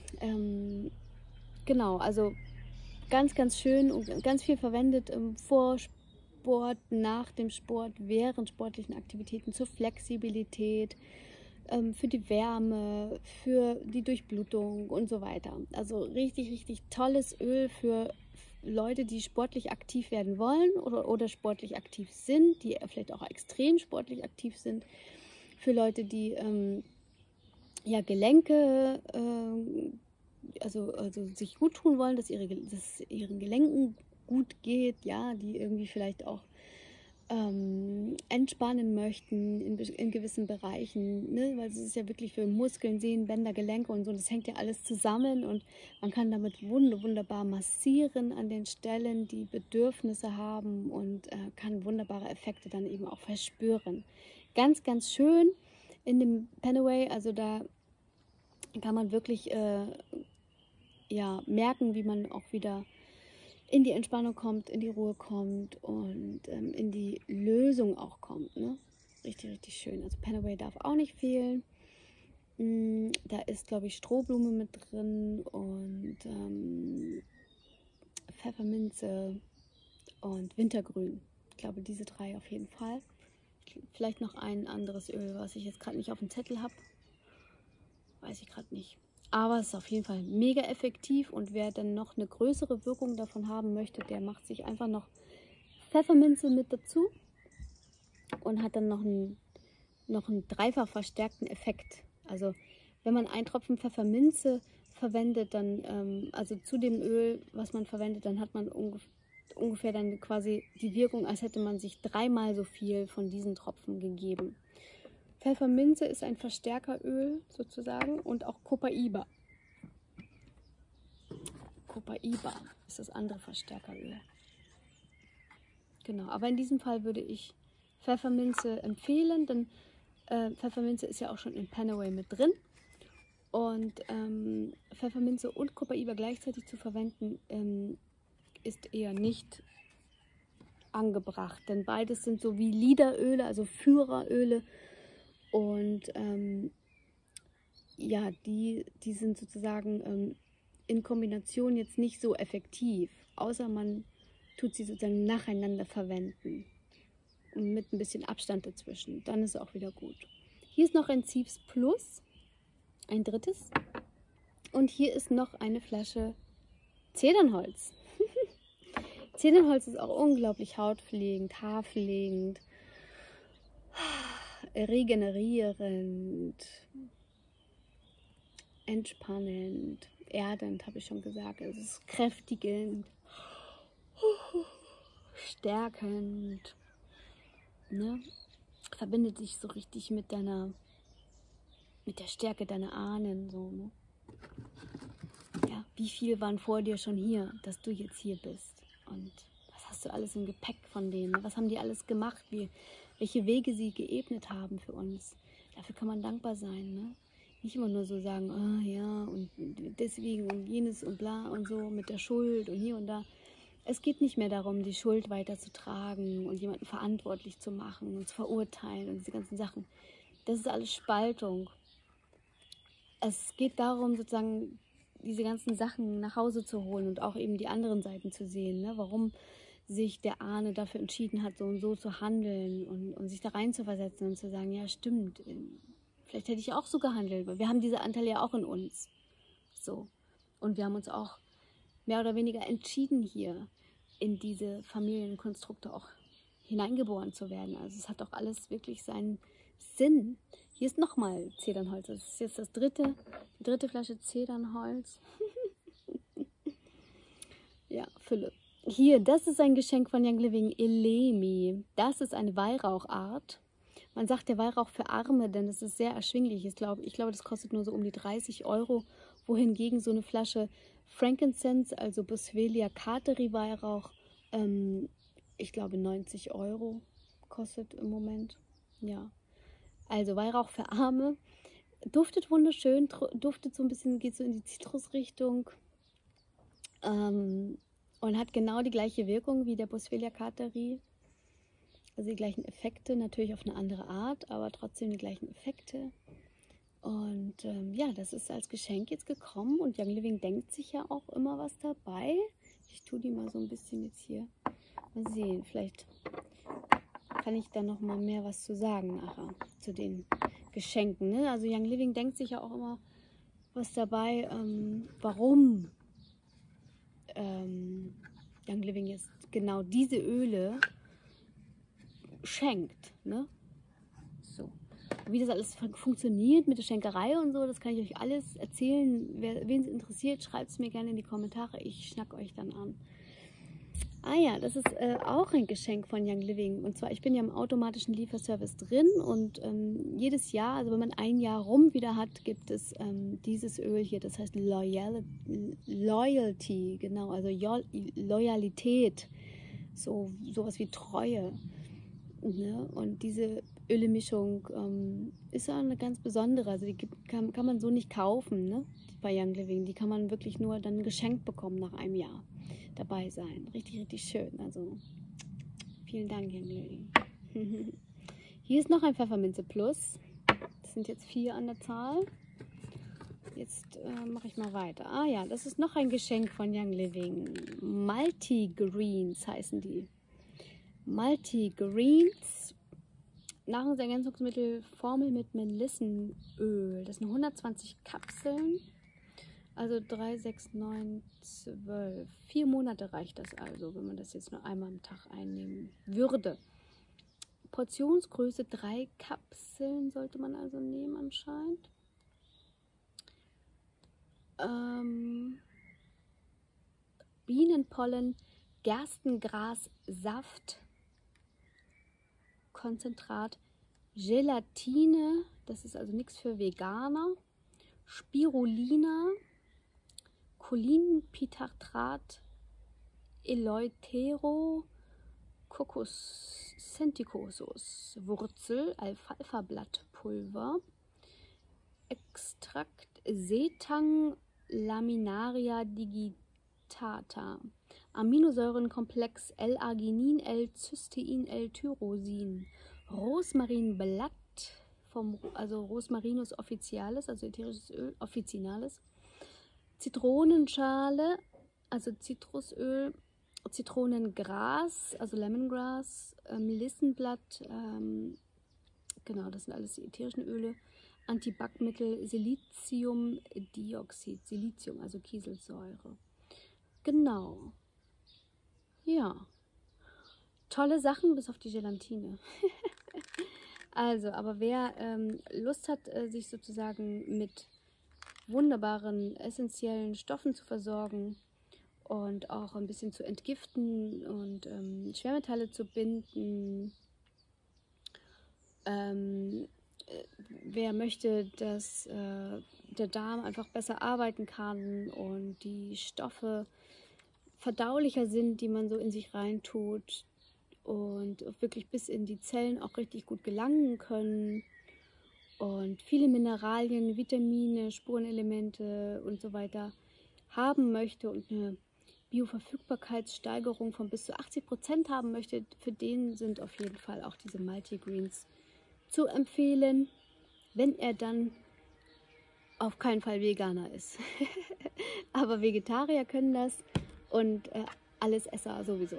Genau, also ganz schön und ganz viel verwendet vor Sport, nach dem Sport, während sportlichen Aktivitäten, zur Flexibilität, für die Wärme, für die Durchblutung und so weiter. Also richtig tolles Öl für Leute, die sportlich aktiv werden wollen oder sportlich aktiv sind, die vielleicht auch extrem sportlich aktiv sind. Für Leute, die ja, Gelenke, also sich gut tun wollen, dass es ihren Gelenken gut geht, ja, die irgendwie vielleicht auch entspannen möchten in gewissen Bereichen, ne? Weil es ist ja wirklich für Muskeln, Sehnen, Bänder, Gelenke und so, das hängt ja alles zusammen und man kann damit wunderbar massieren an den Stellen, die Bedürfnisse haben und kann wunderbare Effekte dann eben auch verspüren. Ganz schön in dem Panaway, also da kann man wirklich ja, merken, wie man auch wieder in die Entspannung kommt, in die Ruhe kommt und in die Lösung auch kommt. Ne? Richtig schön. Also Panaway darf auch nicht fehlen. Da ist, glaube ich, Strohblume mit drin und Pfefferminze und Wintergrün. Ich glaube, diese 3 auf jeden Fall. Vielleicht noch ein anderes Öl, was ich jetzt gerade nicht auf dem Zettel habe. Weiß ich gerade nicht. Aber es ist auf jeden Fall mega effektiv und wer dann noch eine größere Wirkung davon haben möchte, der macht sich einfach noch Pfefferminze mit dazu und hat dann noch einen dreifach verstärkten Effekt. Also wenn man einen Tropfen Pfefferminze verwendet, dann also zu dem Öl, was man verwendet, dann hat man ungefähr dann quasi die Wirkung, als hätte man sich 3-mal so viel von diesen Tropfen gegeben. Pfefferminze ist ein Verstärkeröl sozusagen und auch Copaiba. Copaiba ist das andere Verstärkeröl. Genau, aber in diesem Fall würde ich Pfefferminze empfehlen, denn Pfefferminze ist ja auch schon in Panaway mit drin. Und Pfefferminze und Copaiba gleichzeitig zu verwenden, ist eher nicht angebracht, denn beides sind so wie Liederöle, also Führeröle. Und ja, die sind sozusagen in Kombination jetzt nicht so effektiv, außer man tut sie sozusagen nacheinander verwenden und mit ein bisschen Abstand dazwischen. Dann ist es auch wieder gut. Hier ist noch ein Thieves Plus, ein drittes. Und hier ist noch eine Flasche Zedernholz. Zedernholz ist auch unglaublich hautpflegend, haarpflegend, regenerierend, entspannend, erdend, habe ich schon gesagt. Es ist kräftigend, stärkend, ne? Verbindet sich so richtig mit der Stärke deiner Ahnen, so, ne? wie viel waren vor dir schon hier, dass du jetzt hier bist? Und was hast du alles im Gepäck von denen? Was haben die alles gemacht? Welche Wege sie geebnet haben für uns? Dafür kann man dankbar sein, ne? Nicht immer nur so sagen, ah ja, und deswegen und jenes und bla und so mit der Schuld und hier und da. Es geht nicht mehr darum, die Schuld weiterzutragen und jemanden verantwortlich zu machen und zu verurteilen und diese ganzen Sachen. Das ist alles Spaltung. Es geht darum, sozusagen diese ganzen Sachen nach Hause zu holen und auch eben die anderen Seiten zu sehen, ne? Warum sich der Ahne dafür entschieden hat, so und so zu handeln und sich da rein zu versetzen und zu sagen, ja stimmt, vielleicht hätte ich auch so gehandelt, weil wir haben diese Anteile ja auch in uns. So. Und wir haben uns auch mehr oder weniger entschieden, hier in diese Familienkonstrukte auch hineingeboren zu werden. Also es hat auch alles wirklich seinen Sinn. Hier ist nochmal Zedernholz. Das ist jetzt die dritte Flasche Zedernholz. Ja, Fülle. Hier, das ist ein Geschenk von Young Living Elemi. Das ist eine Weihrauchart. Man sagt der Weihrauch für Arme, denn es ist sehr erschwinglich. Ich glaube, das kostet nur so um die 30 €, wohingegen so eine Flasche Frankincense, also Boswellia Cateri Weihrauch, ich glaube 90 € kostet im Moment. Ja, also Weihrauch für Arme. Duftet wunderschön, duftet so ein bisschen, geht so in die Zitrusrichtung. Und hat genau die gleiche Wirkung wie der Boswellia Cateri. Also die gleichen Effekte, natürlich auf eine andere Art, aber trotzdem die gleichen Effekte. Und ja, das ist als Geschenk jetzt gekommen und Young Living denkt sich ja auch immer was dabei. Ich tue die mal so ein bisschen jetzt hier. Mal sehen, vielleicht kann ich da noch mal mehr was zu sagen nachher, zu den Geschenken. Ne? Also Young Living denkt sich ja auch immer was dabei, warum Young Living jetzt genau diese Öle schenkt, ne? So. Wie das alles funktioniert mit der Schenkerei und so, das kann ich euch alles erzählen. Wen es interessiert, schreibt es mir gerne in die Kommentare. Ich schnack euch dann an. Ah ja, das ist auch ein Geschenk von Young Living. Und zwar, ich bin ja im automatischen Lieferservice drin und jedes Jahr, also wenn man ein Jahr rum wieder hat, gibt es dieses Öl hier, das heißt Loyalty, genau, also Loyalität, sowas wie Treue. Ne? Und diese Ölemischung ist ja eine ganz besondere, also die kann man so nicht kaufen, ne? Bei Young Living. Die kann man wirklich nur dann geschenkt bekommen nach einem Jahr dabei sein. Richtig, richtig schön. Also vielen Dank, Young Living. Hier ist noch ein Pfefferminze Plus. Das sind jetzt 4 an der Zahl. Jetzt mache ich mal weiter. Ah ja, das ist noch ein Geschenk von Young Living. Multigreens heißen die. Multigreens. Nahrungsergänzungsmittel Formel mit Melissenöl. Das sind 120 Kapseln. Also 3, 6, 9, 12. 4 Monate reicht das also, wenn man das jetzt nur einmal am Tag einnehmen würde. Portionsgröße 3 Kapseln sollte man also nehmen anscheinend. Bienenpollen, Gerstengras, Saft, Konzentrat, Gelatine, das ist also nichts für Veganer, Spirulina, Cholinpitartrat, Eleutero, Cocos centicosus, Wurzel, Alfalfa-Blattpulver, Extrakt Setang laminaria digitata, Aminosäurenkomplex L-Arginin, L-Cystein, L-Tyrosin, Rosmarinblatt, also Rosmarinus officinalis, also ätherisches Öl, officinalis, Zitronenschale, also Zitrusöl, Zitronengras, also Lemongrass, Melissenblatt, genau, das sind alles die ätherischen Öle, Antibackmittel, Siliziumdioxid, Silizium, also Kieselsäure. Genau. Ja. Tolle Sachen, bis auf die Gelatine. Also, aber wer Lust hat, sich sozusagen mit wunderbaren, essentiellen Stoffen zu versorgen und auch ein bisschen zu entgiften und Schwermetalle zu binden, wer möchte, dass der Darm einfach besser arbeiten kann und die Stoffe verdaulicher sind, die man so in sich reintut und wirklich bis in die Zellen auch richtig gut gelangen können und viele Mineralien, Vitamine, Spurenelemente und so weiter haben möchte und eine Bioverfügbarkeitssteigerung von bis zu 80% haben möchte, für den sind auf jeden Fall auch diese Multigreens zu empfehlen, wenn er dann auf keinen Fall Veganer ist. Aber Vegetarier können das und Allesesser sowieso.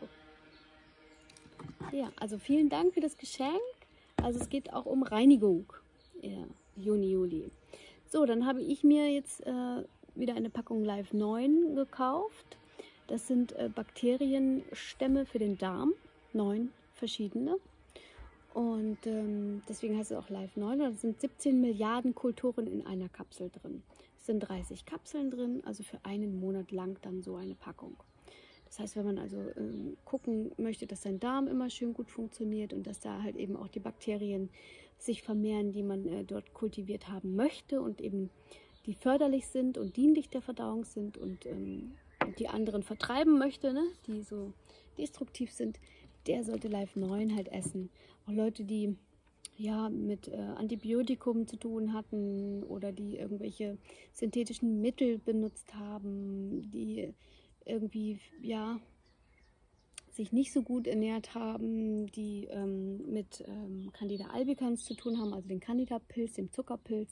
Ja, also vielen Dank für das Geschenk. Also es geht auch um Reinigung. Ja, Juni, Juli. So, dann habe ich mir jetzt wieder eine Packung Life 9 gekauft. Das sind Bakterienstämme für den Darm, 9 verschiedene. Und deswegen heißt es auch Life 9. Da sind 17 Milliarden Kulturen in einer Kapsel drin. Es sind 30 Kapseln drin, also für einen Monat lang dann so eine Packung. Das heißt, wenn man also gucken möchte, dass sein Darm immer schön gut funktioniert und dass da halt eben auch die Bakterien sich vermehren, die man dort kultiviert haben möchte und eben die förderlich sind und dienlich der Verdauung sind und die anderen vertreiben möchte, ne? Die so destruktiv sind, der sollte Life 9 halt essen. Auch Leute, die ja mit Antibiotikum zu tun hatten oder die irgendwelche synthetischen Mittel benutzt haben, die irgendwie ja sich nicht so gut ernährt haben, die mit Candida albicans zu tun haben, also den Candida-Pilz, dem Zuckerpilz,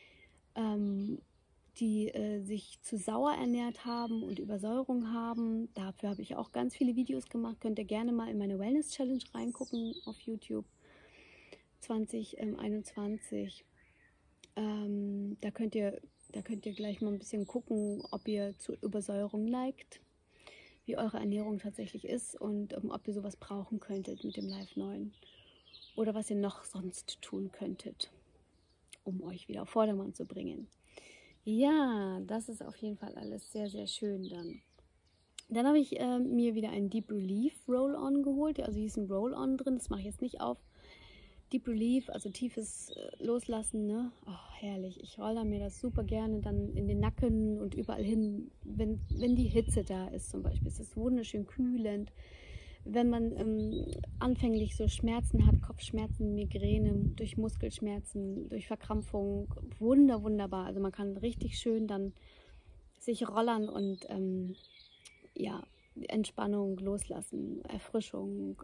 die sich zu sauer ernährt haben und Übersäuerung haben. Dafür habe ich auch ganz viele Videos gemacht. Könnt ihr gerne mal in meine Wellness Challenge reingucken auf YouTube 2021. Da könnt ihr gleich mal ein bisschen gucken, ob ihr zu Übersäuerung neigt, wie eure Ernährung tatsächlich ist und ob ihr sowas brauchen könntet mit dem Life 9 oder was ihr noch sonst tun könntet, um euch wieder auf Vordermann zu bringen. Ja, das ist auf jeden Fall alles sehr, sehr schön dann. Dann habe ich mir wieder einen Deep Relief Roll-On geholt. Also hier ist ein Roll-On drin, das mache ich jetzt nicht auf. Deep Relief, also tiefes Loslassen, ne? Oh, herrlich. Ich rolle mir das super gerne dann in den Nacken und überall hin, wenn die Hitze da ist zum Beispiel. Es ist wunderschön kühlend. Wenn man anfänglich so Schmerzen hat, Kopfschmerzen, Migräne, durch Muskelschmerzen, durch Verkrampfung, wunderbar. Also man kann richtig schön dann sich rollern und ja, Entspannung, Loslassen, Erfrischung,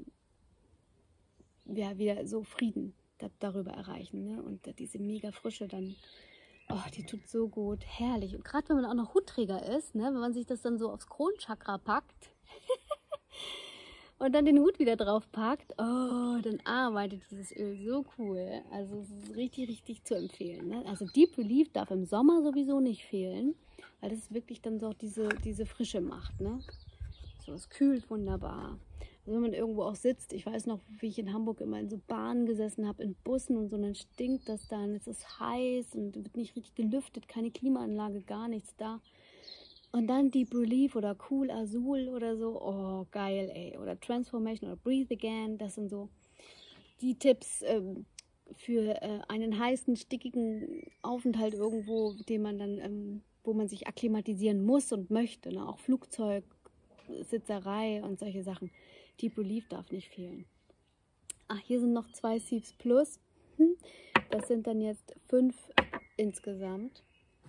ja, wieder so Frieden darüber erreichen, ne? Und diese mega Frische dann, oh, die tut so gut, herrlich. Und gerade wenn man auch noch Hutträger ist, ne? Wenn man sich das dann so aufs Kronchakra packt und dann den Hut wieder drauf packt, oh, dann arbeitet dieses Öl so cool. Also es ist richtig, richtig zu empfehlen, ne? Also Deep Relief darf im Sommer sowieso nicht fehlen, weil das wirklich dann so auch diese Frische macht, ne? So, es kühlt wunderbar. Also wenn man irgendwo auch sitzt, ich weiß noch, wie ich in Hamburg immer in so Bahnen gesessen habe, in Bussen und so, dann stinkt das dann, es ist heiß und wird nicht richtig gelüftet, keine Klimaanlage, gar nichts da. Und dann Deep Relief oder Cool Azul oder so, oh geil, ey. Oder Transformation oder Breathe Again, das sind so die Tipps für einen heißen, stickigen Aufenthalt irgendwo, den man dann, wo man sich akklimatisieren muss und möchte, ne? Auch Flugzeug, Sitzerei und solche Sachen. Deep Relief darf nicht fehlen. Ach, hier sind noch 2 Sieves Plus. Das sind dann jetzt 5 insgesamt.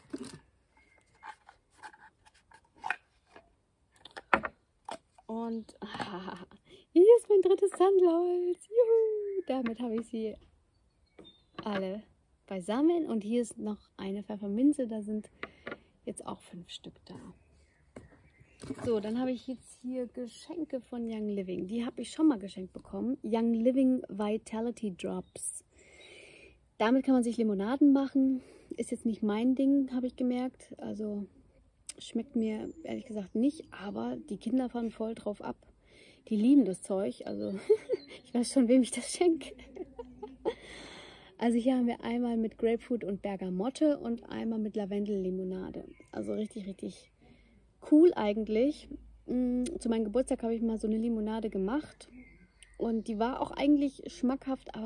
Und hier ist mein drittes Sandelholz. Juhu! Damit habe ich sie alle beisammen. Und hier ist noch eine Pfefferminze. Da sind jetzt auch 5 Stück da. So, dann habe ich jetzt hier Geschenke von Young Living. Die habe ich schon mal geschenkt bekommen. Young Living Vitality Drops. Damit kann man sich Limonaden machen. Ist jetzt nicht mein Ding, habe ich gemerkt. Also schmeckt mir ehrlich gesagt nicht. Aber die Kinder fahren voll drauf ab. Die lieben das Zeug. Also ich weiß schon, wem ich das schenke. Also hier haben wir einmal mit Grapefruit und Bergamotte und einmal mit Lavendellimonade. Also richtig, richtig cool eigentlich. Zu meinem Geburtstag habe ich mal so eine Limonade gemacht und die war auch eigentlich schmackhaft, aber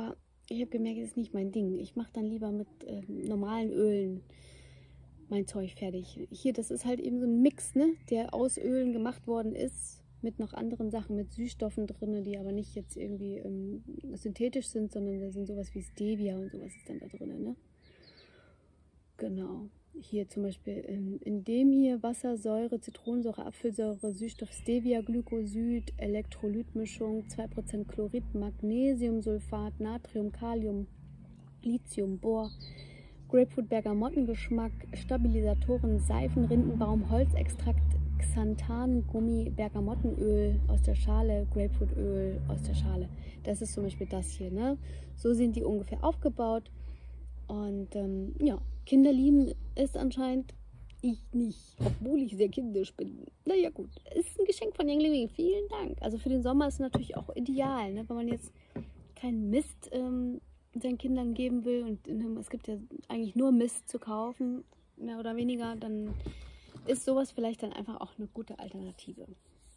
ich habe gemerkt, das ist nicht mein Ding. Ich mache dann lieber mit normalen Ölen mein Zeug fertig. Hier, das ist halt eben so ein Mix, ne, der aus Ölen gemacht worden ist, mit noch anderen Sachen, mit Süßstoffen drin, die aber nicht jetzt irgendwie synthetisch sind, sondern da sind sowas wie Stevia und sowas ist dann da drin, ne? Genau. Hier zum Beispiel in dem hier Wasser, Säure, Zitronensäure, Apfelsäure, Süßstoff, Stevia, Glykosid, Elektrolytmischung, 2% Chlorid, Magnesiumsulfat, Natrium, Kalium, Lithium, Bor, Grapefruit, Bergamottengeschmack, Stabilisatoren, Seifen, Rindenbaum, Holzextrakt, Xanthan, Gummi, Bergamottenöl aus der Schale, Grapefruitöl aus der Schale. Das ist zum Beispiel das hier, ne? So sind die ungefähr aufgebaut. Und ja, Kinder lieben es anscheinend, ich nicht, obwohl ich sehr kindisch bin. Naja gut, ist ein Geschenk von Yang, vielen Dank. Also für den Sommer ist es natürlich auch ideal, ne? Wenn man jetzt keinen Mist seinen Kindern geben will und es gibt ja eigentlich nur Mist zu kaufen, mehr oder weniger, dann ist sowas vielleicht dann einfach auch eine gute Alternative.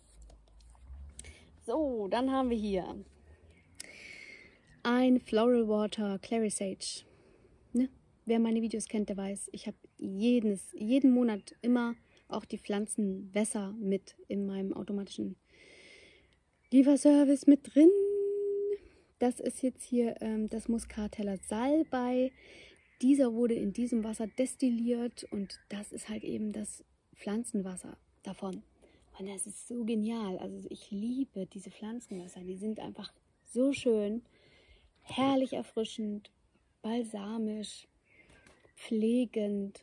So, dann haben wir hier ein Floral Water Clary Sage. Ne? Wer meine Videos kennt, der weiß, ich habe jeden Monat immer auch die Pflanzenwässer mit in meinem automatischen Lieferservice mit drin. Das ist jetzt hier das Muscateller Salbei. Dieser wurde in diesem Wasser destilliert und das ist halt eben das Pflanzenwasser davon. Und das ist so genial. Also ich liebe diese Pflanzenwässer. Die sind einfach so schön, herrlich erfrischend, balsamisch, pflegend,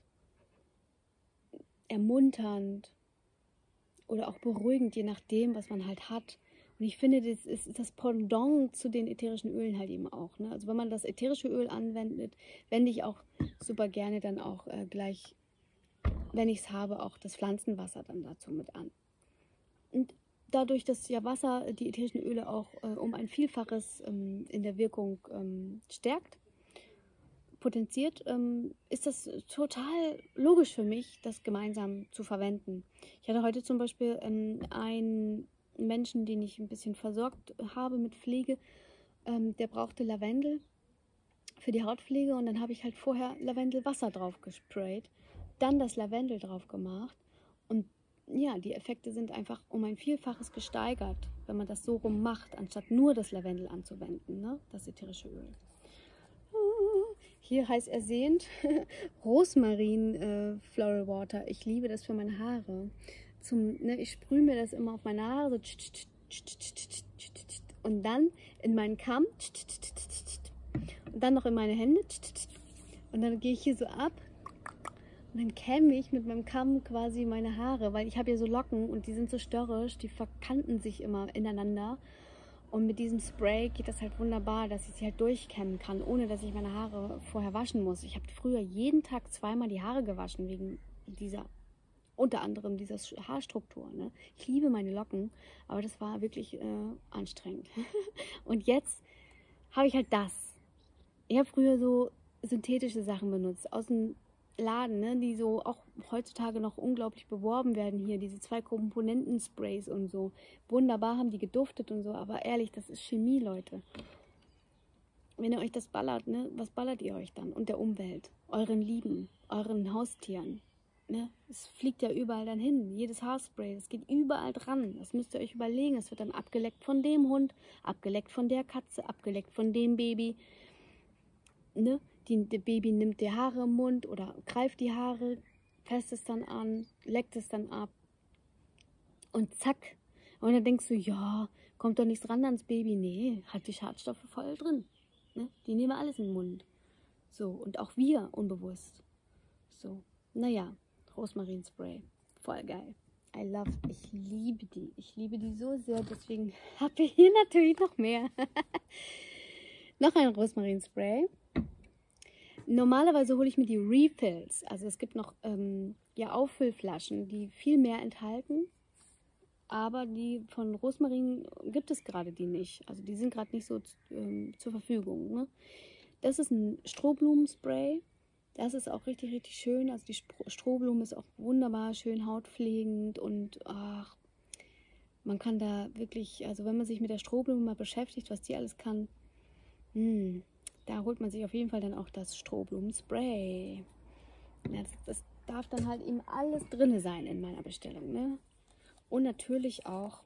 ermunternd oder auch beruhigend, je nachdem, was man halt hat. Und ich finde, das ist das Pendant zu den ätherischen Ölen halt eben auch. Ne? Also wenn man das ätherische Öl anwendet, wende ich auch super gerne dann auch gleich, wenn ich es habe, auch das Pflanzenwasser dann dazu mit an. Und dadurch, dass ja Wasser die ätherischen Öle auch um ein Vielfaches in der Wirkung stärkt, potenziert, ist das total logisch für mich, das gemeinsam zu verwenden. Ich hatte heute zum Beispiel einen Menschen, den ich ein bisschen versorgt habe mit Pflege, der brauchte Lavendel für die Hautpflege und dann habe ich halt vorher Lavendelwasser drauf gesprayt, dann das Lavendel drauf gemacht und ja, die Effekte sind einfach um ein Vielfaches gesteigert, wenn man das so rum macht, anstatt nur das Lavendel anzuwenden, ne? Das ätherische Öl. Hier heißt ersehnt Rosmarin Floral Water. Ich liebe das für meine Haare. Ich sprühe mir das immer auf meine Haare so und dann in meinen Kamm und dann noch in meine Hände und dann gehe ich hier so ab und dann kämme ich mit meinem Kamm quasi meine Haare, weil ich habe ja so Locken und die sind so störrisch, die verkanten sich immer ineinander. Und mit diesem Spray geht das halt wunderbar, dass ich sie halt durchkämmen kann, ohne dass ich meine Haare vorher waschen muss. Ich habe früher jeden Tag zweimal die Haare gewaschen, wegen unter anderem dieser Haarstruktur. Ne? Ich liebe meine Locken, aber das war wirklich anstrengend. Und jetzt habe ich halt das. Ich habe früher so synthetische Sachen benutzt, aus dem Laden, ne, die so auch heutzutage noch unglaublich beworben werden hier, diese 2-Komponenten-Sprays und so. Wunderbar haben die geduftet und so, aber ehrlich, das ist Chemie, Leute. Wenn ihr euch das ballert, ne, was ballert ihr euch dann? Und der Umwelt, euren Lieben, euren Haustieren. Ne? Es fliegt ja überall dann hin, jedes Haarspray, das geht überall dran. Das müsst ihr euch überlegen, es wird dann abgeleckt von dem Hund, abgeleckt von der Katze, abgeleckt von dem Baby. Ne? Das Baby nimmt die Haare im Mund oder greift die Haare, fasst es dann an, leckt es dann ab und zack. Und dann denkst du, ja, kommt doch nichts ran ans Baby. Nee, hat die Schadstoffe voll drin. Ne? Die nehmen alles in den Mund. So, und auch wir unbewusst. So, naja, Rosmarinspray, voll geil. Ich liebe die. Ich liebe die so sehr, deswegen habe ich hier natürlich noch mehr. Noch ein Rosmarinspray. Normalerweise hole ich mir die Refills, also es gibt noch Auffüllflaschen, die viel mehr enthalten, aber die von Rosmarin gibt es gerade die nicht, also die sind gerade nicht so zur Verfügung. Ne? Das ist ein Strohblumenspray, das ist auch richtig, richtig schön, also die Strohblume ist auch wunderbar schön hautpflegend und man kann da wirklich, also wenn man sich mit der Strohblume mal beschäftigt, was die alles kann, da holt man sich auf jeden Fall dann auch das Strohblumenspray. Ja, das darf dann halt eben alles drin sein in meiner Bestellung, ne? Und natürlich auch,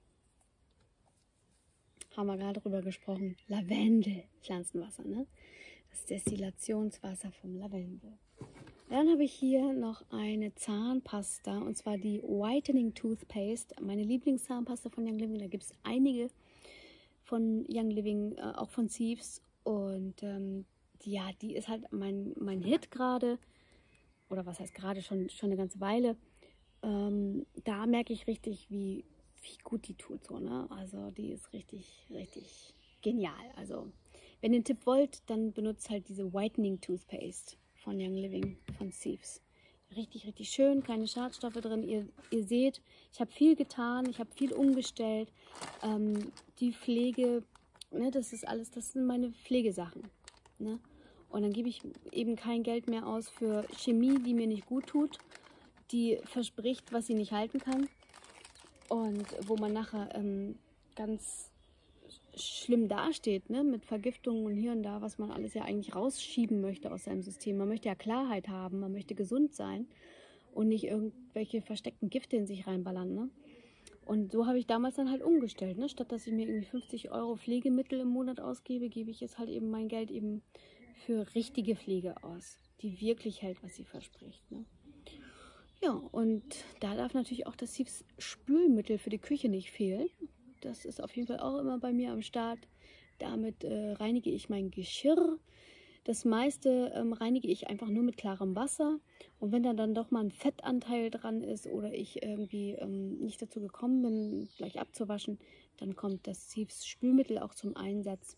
haben wir gerade drüber gesprochen, Lavendel-Pflanzenwasser, ne? Das Destillationswasser vom Lavendel. Dann habe ich hier noch eine Zahnpasta, und zwar die Whitening Toothpaste. Meine Lieblingszahnpasta von Young Living. Da gibt es einige von Young Living, auch von Thieves. Und ja, die ist halt mein Hit gerade. Oder was heißt gerade, schon eine ganze Weile. Da merke ich richtig, wie gut die tut. So, ne? Also die ist richtig, richtig genial. Also wenn ihr einen Tipp wollt, dann benutzt halt diese Whitening Toothpaste von Young Living, von Thieves. Richtig, richtig schön, keine Schadstoffe drin. Ihr seht, ich habe viel getan, ich habe viel umgestellt. Die Pflege, ne, das ist alles, das sind meine Pflegesachen. Ne? Und dann gebe ich eben kein Geld mehr aus für Chemie, die mir nicht gut tut, die verspricht, was sie nicht halten kann. Und wo man nachher ganz schlimm dasteht, ne? Mit Vergiftungen und hier und da, was man alles ja eigentlich rausschieben möchte aus seinem System. Man möchte ja Klarheit haben, man möchte gesund sein und nicht irgendwelche versteckten Gifte in sich reinballern. Ne? Und so habe ich damals dann halt umgestellt. Ne? Statt dass ich mir irgendwie 50 € Pflegemittel im Monat ausgebe, gebe ich jetzt halt eben mein Geld eben für richtige Pflege aus, die wirklich hält, was sie verspricht. Ne? Ja, und da darf natürlich auch das Thieves Spülmittel für die Küche nicht fehlen. Das ist auf jeden Fall auch immer bei mir am Start. Damit reinige ich mein Geschirr. Das meiste reinige ich einfach nur mit klarem Wasser. Und wenn dann doch mal ein Fettanteil dran ist oder ich irgendwie nicht dazu gekommen bin, gleich abzuwaschen, dann kommt das Thieves Spülmittel auch zum Einsatz.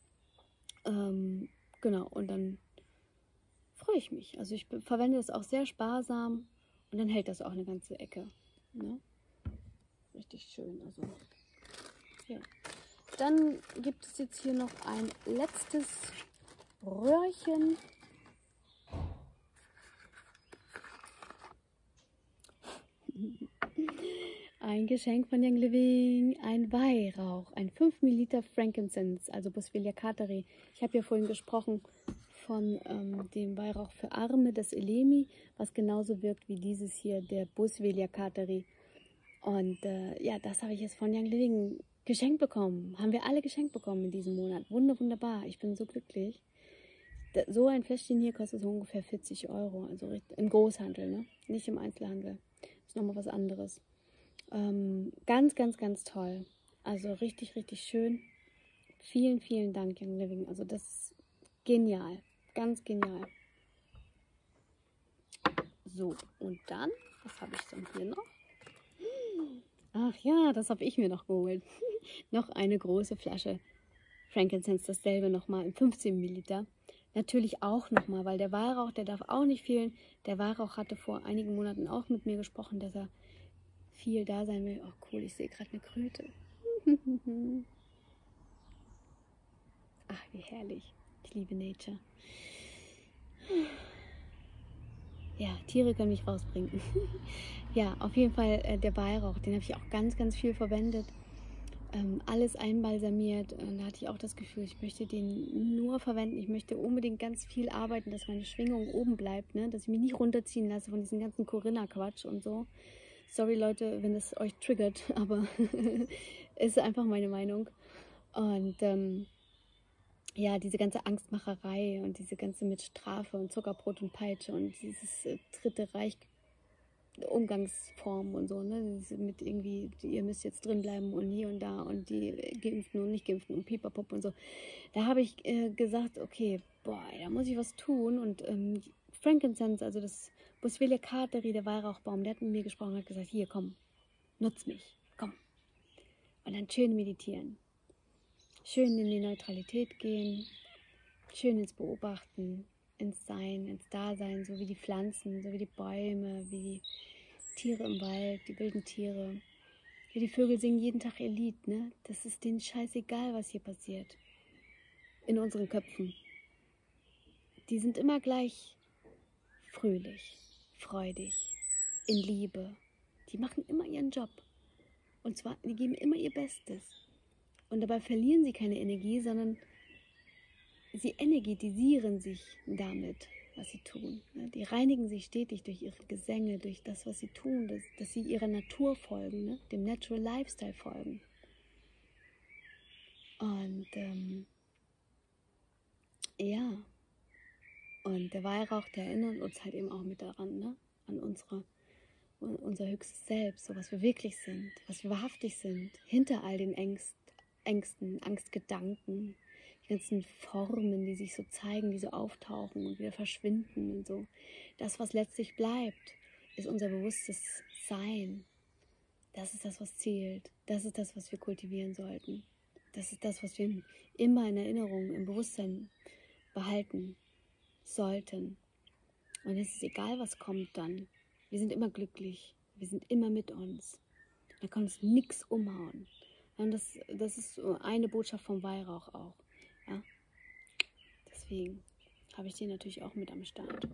Genau, und dann freue ich mich. Also ich verwende das auch sehr sparsam und dann hält das auch eine ganze Ecke. Ne? Richtig schön. Also ja. Dann gibt es jetzt hier noch ein letztes Röhrchen. Ein Geschenk von Young Living, ein Weihrauch, ein 5 Milliliter Frankincense, also Boswellia cateri. Ich habe ja vorhin gesprochen von dem Weihrauch für Arme, das Elemi, was genauso wirkt wie dieses hier, der Boswellia cateri. Und ja, das habe ich jetzt von Young Living geschenkt bekommen. Haben wir alle geschenkt bekommen in diesem Monat. Wunderbar. Ich bin so glücklich. So ein Fläschchen hier kostet so ungefähr 40 €. Also im Großhandel, ne? Nicht im Einzelhandel. Das ist nochmal was anderes. Ganz toll. Also richtig schön. Vielen Dank, Young Living. Also das ist genial. Ganz genial. So, und dann, was habe ich denn hier noch? Ach ja, das habe ich mir noch geholt. Noch eine große Flasche Frankincense, dasselbe nochmal in 15 Milliliter. Natürlich auch nochmal, weil der Weihrauch, der darf auch nicht fehlen. Der Weihrauch hatte vor einigen Monaten auch mit mir gesprochen, dass er viel da sein will. Oh cool, ich sehe gerade eine Kröte. Ach, wie herrlich. Ich liebe Nature. Ja, Tiere können mich rausbringen. Ja, auf jeden Fall der Weihrauch, den habe ich auch ganz viel verwendet. Alles einbalsamiert. Und da hatte ich auch das Gefühl, ich möchte den nur verwenden. Ich möchte unbedingt ganz viel arbeiten, dass meine Schwingung oben bleibt, ne? Dass ich mich nicht runterziehen lasse von diesem ganzen Corinna-Quatsch und so. Sorry Leute, wenn das euch triggert, aber ist einfach meine Meinung. Und ja, diese ganze Angstmacherei und diese ganze mit Strafe und Zuckerbrot und Peitsche und dieses Dritte Reich Umgangsform und so, ne? Mit irgendwie, ihr müsst jetzt drin bleiben und hier und da und die Geimpften und nicht Geimpften und Pipapup und so. Da habe ich gesagt, okay, boah, da muss ich was tun. Und Frankincense, also das Boswellia cateri, der Weihrauchbaum, der hat mit mir gesprochen und hat gesagt, hier, komm, nutz mich, komm. Und dann schön meditieren. Schön in die Neutralität gehen, schön ins Beobachten, ins Sein, ins Dasein, so wie die Pflanzen, so wie die Bäume, wie die Tiere im Wald, die wilden Tiere. Ja, die Vögel singen jeden Tag ihr Lied, ne? Das ist denen scheißegal, was hier passiert. In unseren Köpfen. Die sind immer gleich fröhlich, freudig, in Liebe. Die machen immer ihren Job. Und zwar, die geben immer ihr Bestes. Und dabei verlieren sie keine Energie, sondern sie energetisieren sich damit, was sie tun. Die reinigen sich stetig durch ihre Gesänge, durch das, was sie tun, dass sie ihrer Natur folgen, ne? Dem Natural Lifestyle folgen. Und ja, und der Weihrauch, der erinnert uns halt eben auch mit daran, ne? An unser höchstes Selbst, so was wir wirklich sind, was wir wahrhaftig sind, hinter all den Ängsten, Angstgedanken, die ganzen Formen, die sich so zeigen, die so auftauchen und wieder verschwinden und so. Das, was letztlich bleibt, ist unser bewusstes Sein. Das ist das, was zählt. Das ist das, was wir kultivieren sollten. Das ist das, was wir immer in Erinnerung, im Bewusstsein behalten sollten. Und es ist egal, was kommt dann. Wir sind immer glücklich. Wir sind immer mit uns. Da kann uns nichts umhauen. Und das ist eine Botschaft vom Weihrauch auch. Ja? Deswegen habe ich den natürlich auch mit am Start.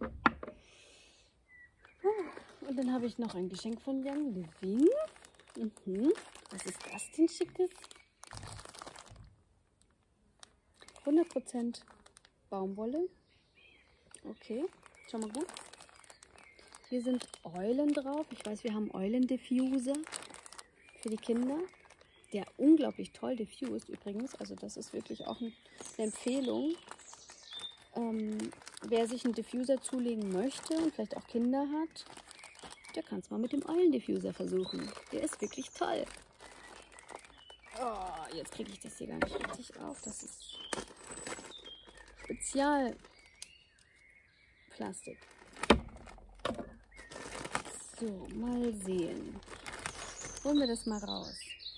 Und dann habe ich noch ein Geschenk von Young Living. Was ist das denn Schickes? 100% Baumwolle. Okay, schon mal gut. Hier sind Eulen drauf. Ich weiß, wir haben Eulendiffuser für die Kinder, der unglaublich toll diffused übrigens. Also das ist wirklich auch eine Empfehlung. Wer sich einen Diffuser zulegen möchte und vielleicht auch Kinder hat, der kann es mal mit dem Eulendiffuser versuchen. Der ist wirklich toll. Oh, jetzt kriege ich das hier gar nicht richtig auf. Das ist Spezialplastik. So, mal sehen. Holen wir das mal raus.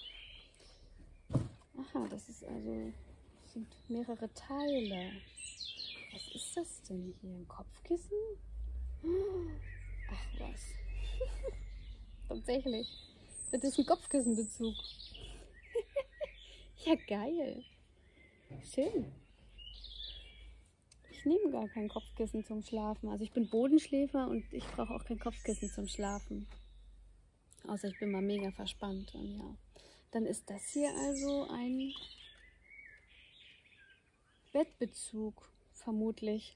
Aha, das sind mehrere Teile. Was ist das denn hier? Ein Kopfkissen? Ach was. Tatsächlich. Das ist ein Kopfkissenbezug. Ja, geil. Schön. Ich nehme gar kein Kopfkissen zum Schlafen. Also ich bin Bodenschläfer und ich brauche auch kein Kopfkissen zum Schlafen. Außer ich bin mal mega verspannt. Und ja. Dann ist das hier also ein Bettbezug, vermutlich.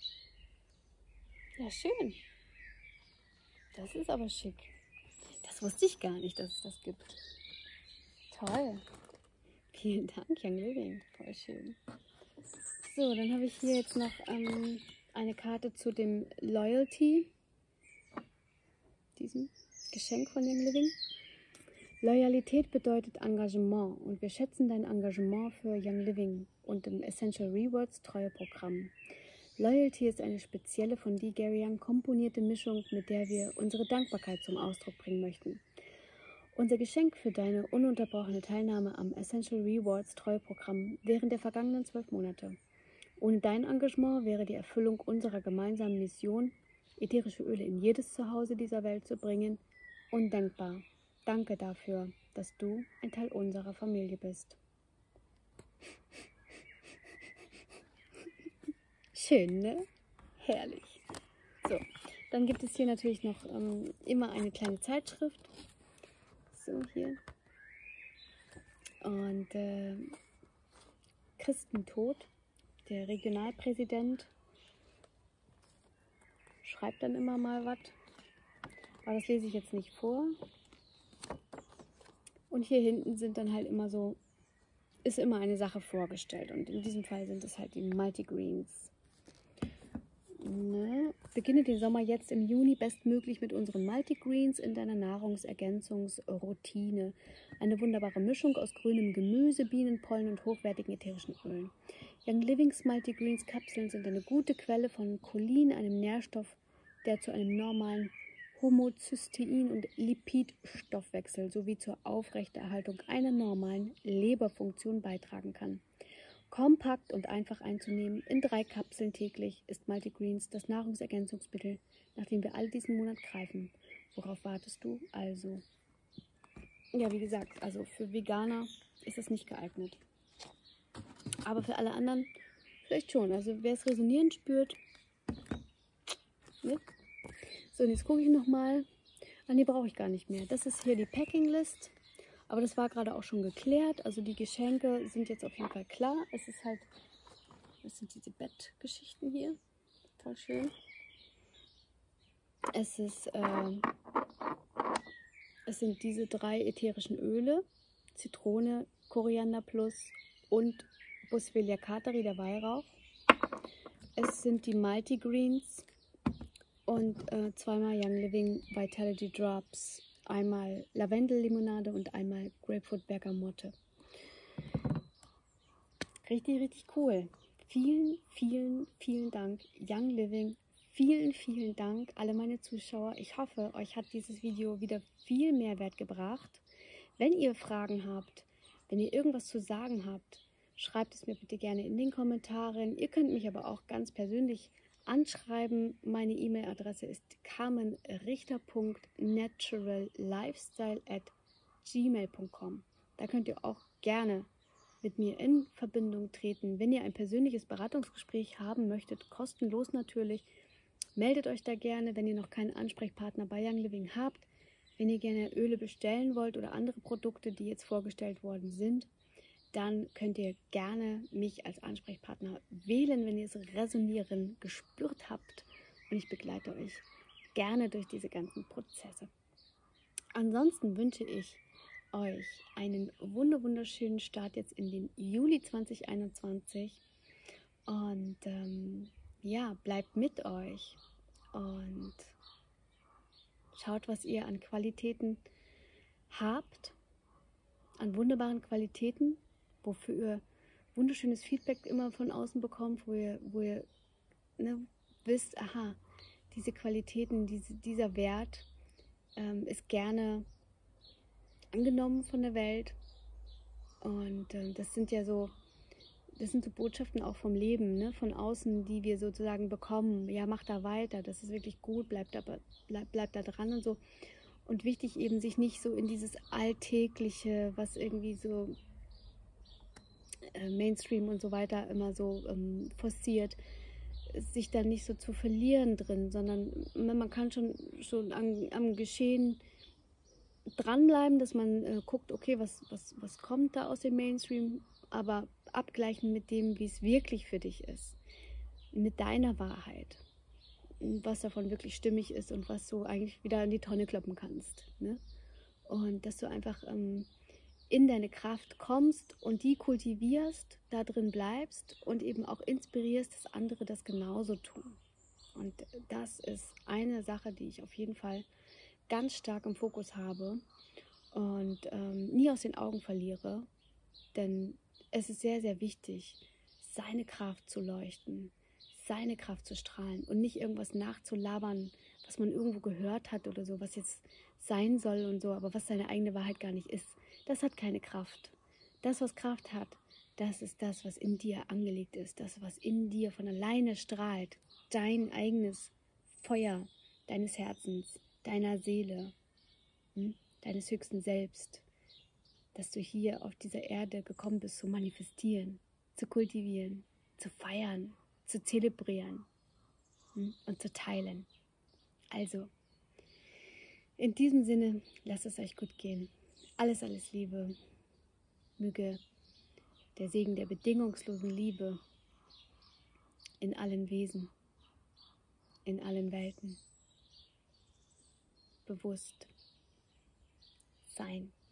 Ja, schön. Das ist aber schick. Das wusste ich gar nicht, dass es das gibt. Toll. Vielen Dank, Young Living. Voll schön. So, dann habe ich hier jetzt noch eine Karte zu dem Loyalty, diesem Geschenk von Young Living. Loyalität bedeutet Engagement und wir schätzen dein Engagement für Young Living und im Essential Rewards Treueprogramm. Loyalty ist eine spezielle von D. Gary Young komponierte Mischung, mit der wir unsere Dankbarkeit zum Ausdruck bringen möchten. Unser Geschenk für deine ununterbrochene Teilnahme am Essential Rewards Treueprogramm während der vergangenen 12 Monate. Ohne dein Engagement wäre die Erfüllung unserer gemeinsamen Mission, ätherische Öle in jedes Zuhause dieser Welt zu bringen, undenkbar. Danke dafür, dass du ein Teil unserer Familie bist. Schön, ne? Herrlich. So, dann gibt es hier natürlich noch immer eine kleine Zeitschrift. So, hier. Und Christentod, der Regionalpräsident, schreibt dann immer mal was. Aber das lese ich jetzt nicht vor. Und hier hinten sind dann halt immer so, ist immer eine Sache vorgestellt. Und in diesem Fall sind es halt die Multigreens. Ne? Beginne den Sommer jetzt im Juni bestmöglich mit unseren Multigreens in deiner Nahrungsergänzungsroutine. Eine wunderbare Mischung aus grünem Gemüse, Bienenpollen und hochwertigen ätherischen Ölen. Young Livings Multigreens Kapseln sind eine gute Quelle von Cholin, einem Nährstoff, der zu einem normalen Homozystein- und Lipidstoffwechsel sowie zur Aufrechterhaltung einer normalen Leberfunktion beitragen kann. Kompakt und einfach einzunehmen, in 3 Kapseln täglich, ist Multigreens das Nahrungsergänzungsmittel, nach dem wir alle diesen Monat greifen. Worauf wartest du also? Ja, wie gesagt, also für Veganer ist es nicht geeignet. Aber für alle anderen vielleicht schon. Also wer es resonierend spürt. Ne? So, und jetzt gucke ich nochmal. Ah, die brauche ich gar nicht mehr. Das ist hier die Packing List. Aber das war gerade auch schon geklärt. Also die Geschenke sind jetzt auf jeden Fall klar. Es ist halt Das sind diese Bettgeschichten hier. Voll schön. Es sind diese 3 ätherischen Öle. Zitrone, Koriander Plus und Boswellia cateri, der Weihrauch. Es sind die Multigreens und 2-mal Young Living Vitality Drops. Einmal Lavendellimonade und einmal Grapefruit Bergamotte. Richtig, richtig cool. Vielen, vielen, vielen Dank, Young Living. Vielen, vielen Dank, alle meine Zuschauer. Ich hoffe, euch hat dieses Video wieder viel Mehrwert gebracht. Wenn ihr Fragen habt, wenn ihr irgendwas zu sagen habt, schreibt es mir bitte gerne in den Kommentaren. Ihr könnt mich aber auch ganz persönlich anschreiben. Meine E-Mail-Adresse ist carmenrichter.naturallifestyle@gmail.com. Da könnt ihr auch gerne mit mir in Verbindung treten. Wenn ihr ein persönliches Beratungsgespräch haben möchtet, kostenlos natürlich, meldet euch da gerne, wenn ihr noch keinen Ansprechpartner bei Young Living habt. Wenn ihr gerne Öle bestellen wollt oder andere Produkte, die jetzt vorgestellt worden sind, dann könnt ihr gerne mich als Ansprechpartner wählen, wenn ihr es resonieren gespürt habt. Und ich begleite euch gerne durch diese ganzen Prozesse. Ansonsten wünsche ich euch einen wunderschönen Start jetzt in den Juli 2021. Und ja, bleibt mit euch und schaut, was ihr an Qualitäten habt, an wunderbaren Qualitäten, wofür ihr wunderschönes Feedback immer von außen bekommt, wo ihr wisst, aha, diese Qualitäten, dieser Wert ist gerne angenommen von der Welt. Und das sind so Botschaften auch vom Leben, ne? Von außen, die wir sozusagen bekommen. Ja, mach da weiter, das ist wirklich gut, bleib da dran und so. Und wichtig eben, sich nicht so in dieses Alltägliche, was irgendwie so Mainstream und so weiter immer so forciert, sich da nicht so zu verlieren drin, sondern man kann schon am Geschehen dranbleiben, dass man guckt, okay, was kommt da aus dem Mainstream, aber abgleichen mit dem, wie es wirklich für dich ist, mit deiner Wahrheit, was davon wirklich stimmig ist und was du eigentlich wieder in die Tonne kloppen kannst, ne? Und dass du einfach in deine Kraft kommst und die kultivierst, da drin bleibst und eben auch inspirierst, dass andere das genauso tun. Und das ist eine Sache, die ich auf jeden Fall ganz stark im Fokus habe und nie aus den Augen verliere, denn es ist sehr, sehr wichtig, seine Kraft zu leuchten, seine Kraft zu strahlen und nicht irgendwas nachzulabern, was man irgendwo gehört hat oder so, was jetzt sein soll und so, aber was seine eigene Wahrheit gar nicht ist. Das hat keine Kraft. Das, was Kraft hat, das ist das, was in dir angelegt ist, das, was in dir von alleine strahlt, dein eigenes Feuer deines Herzens, deiner Seele, deines höchsten Selbst, dass du hier auf dieser Erde gekommen bist, zu manifestieren, zu kultivieren, zu feiern, zu zelebrieren und zu teilen. Also, in diesem Sinne, lasst es euch gut gehen. Alles, alles Liebe. Möge der Segen der bedingungslosen Liebe in allen Wesen, in allen Welten bewusst sein.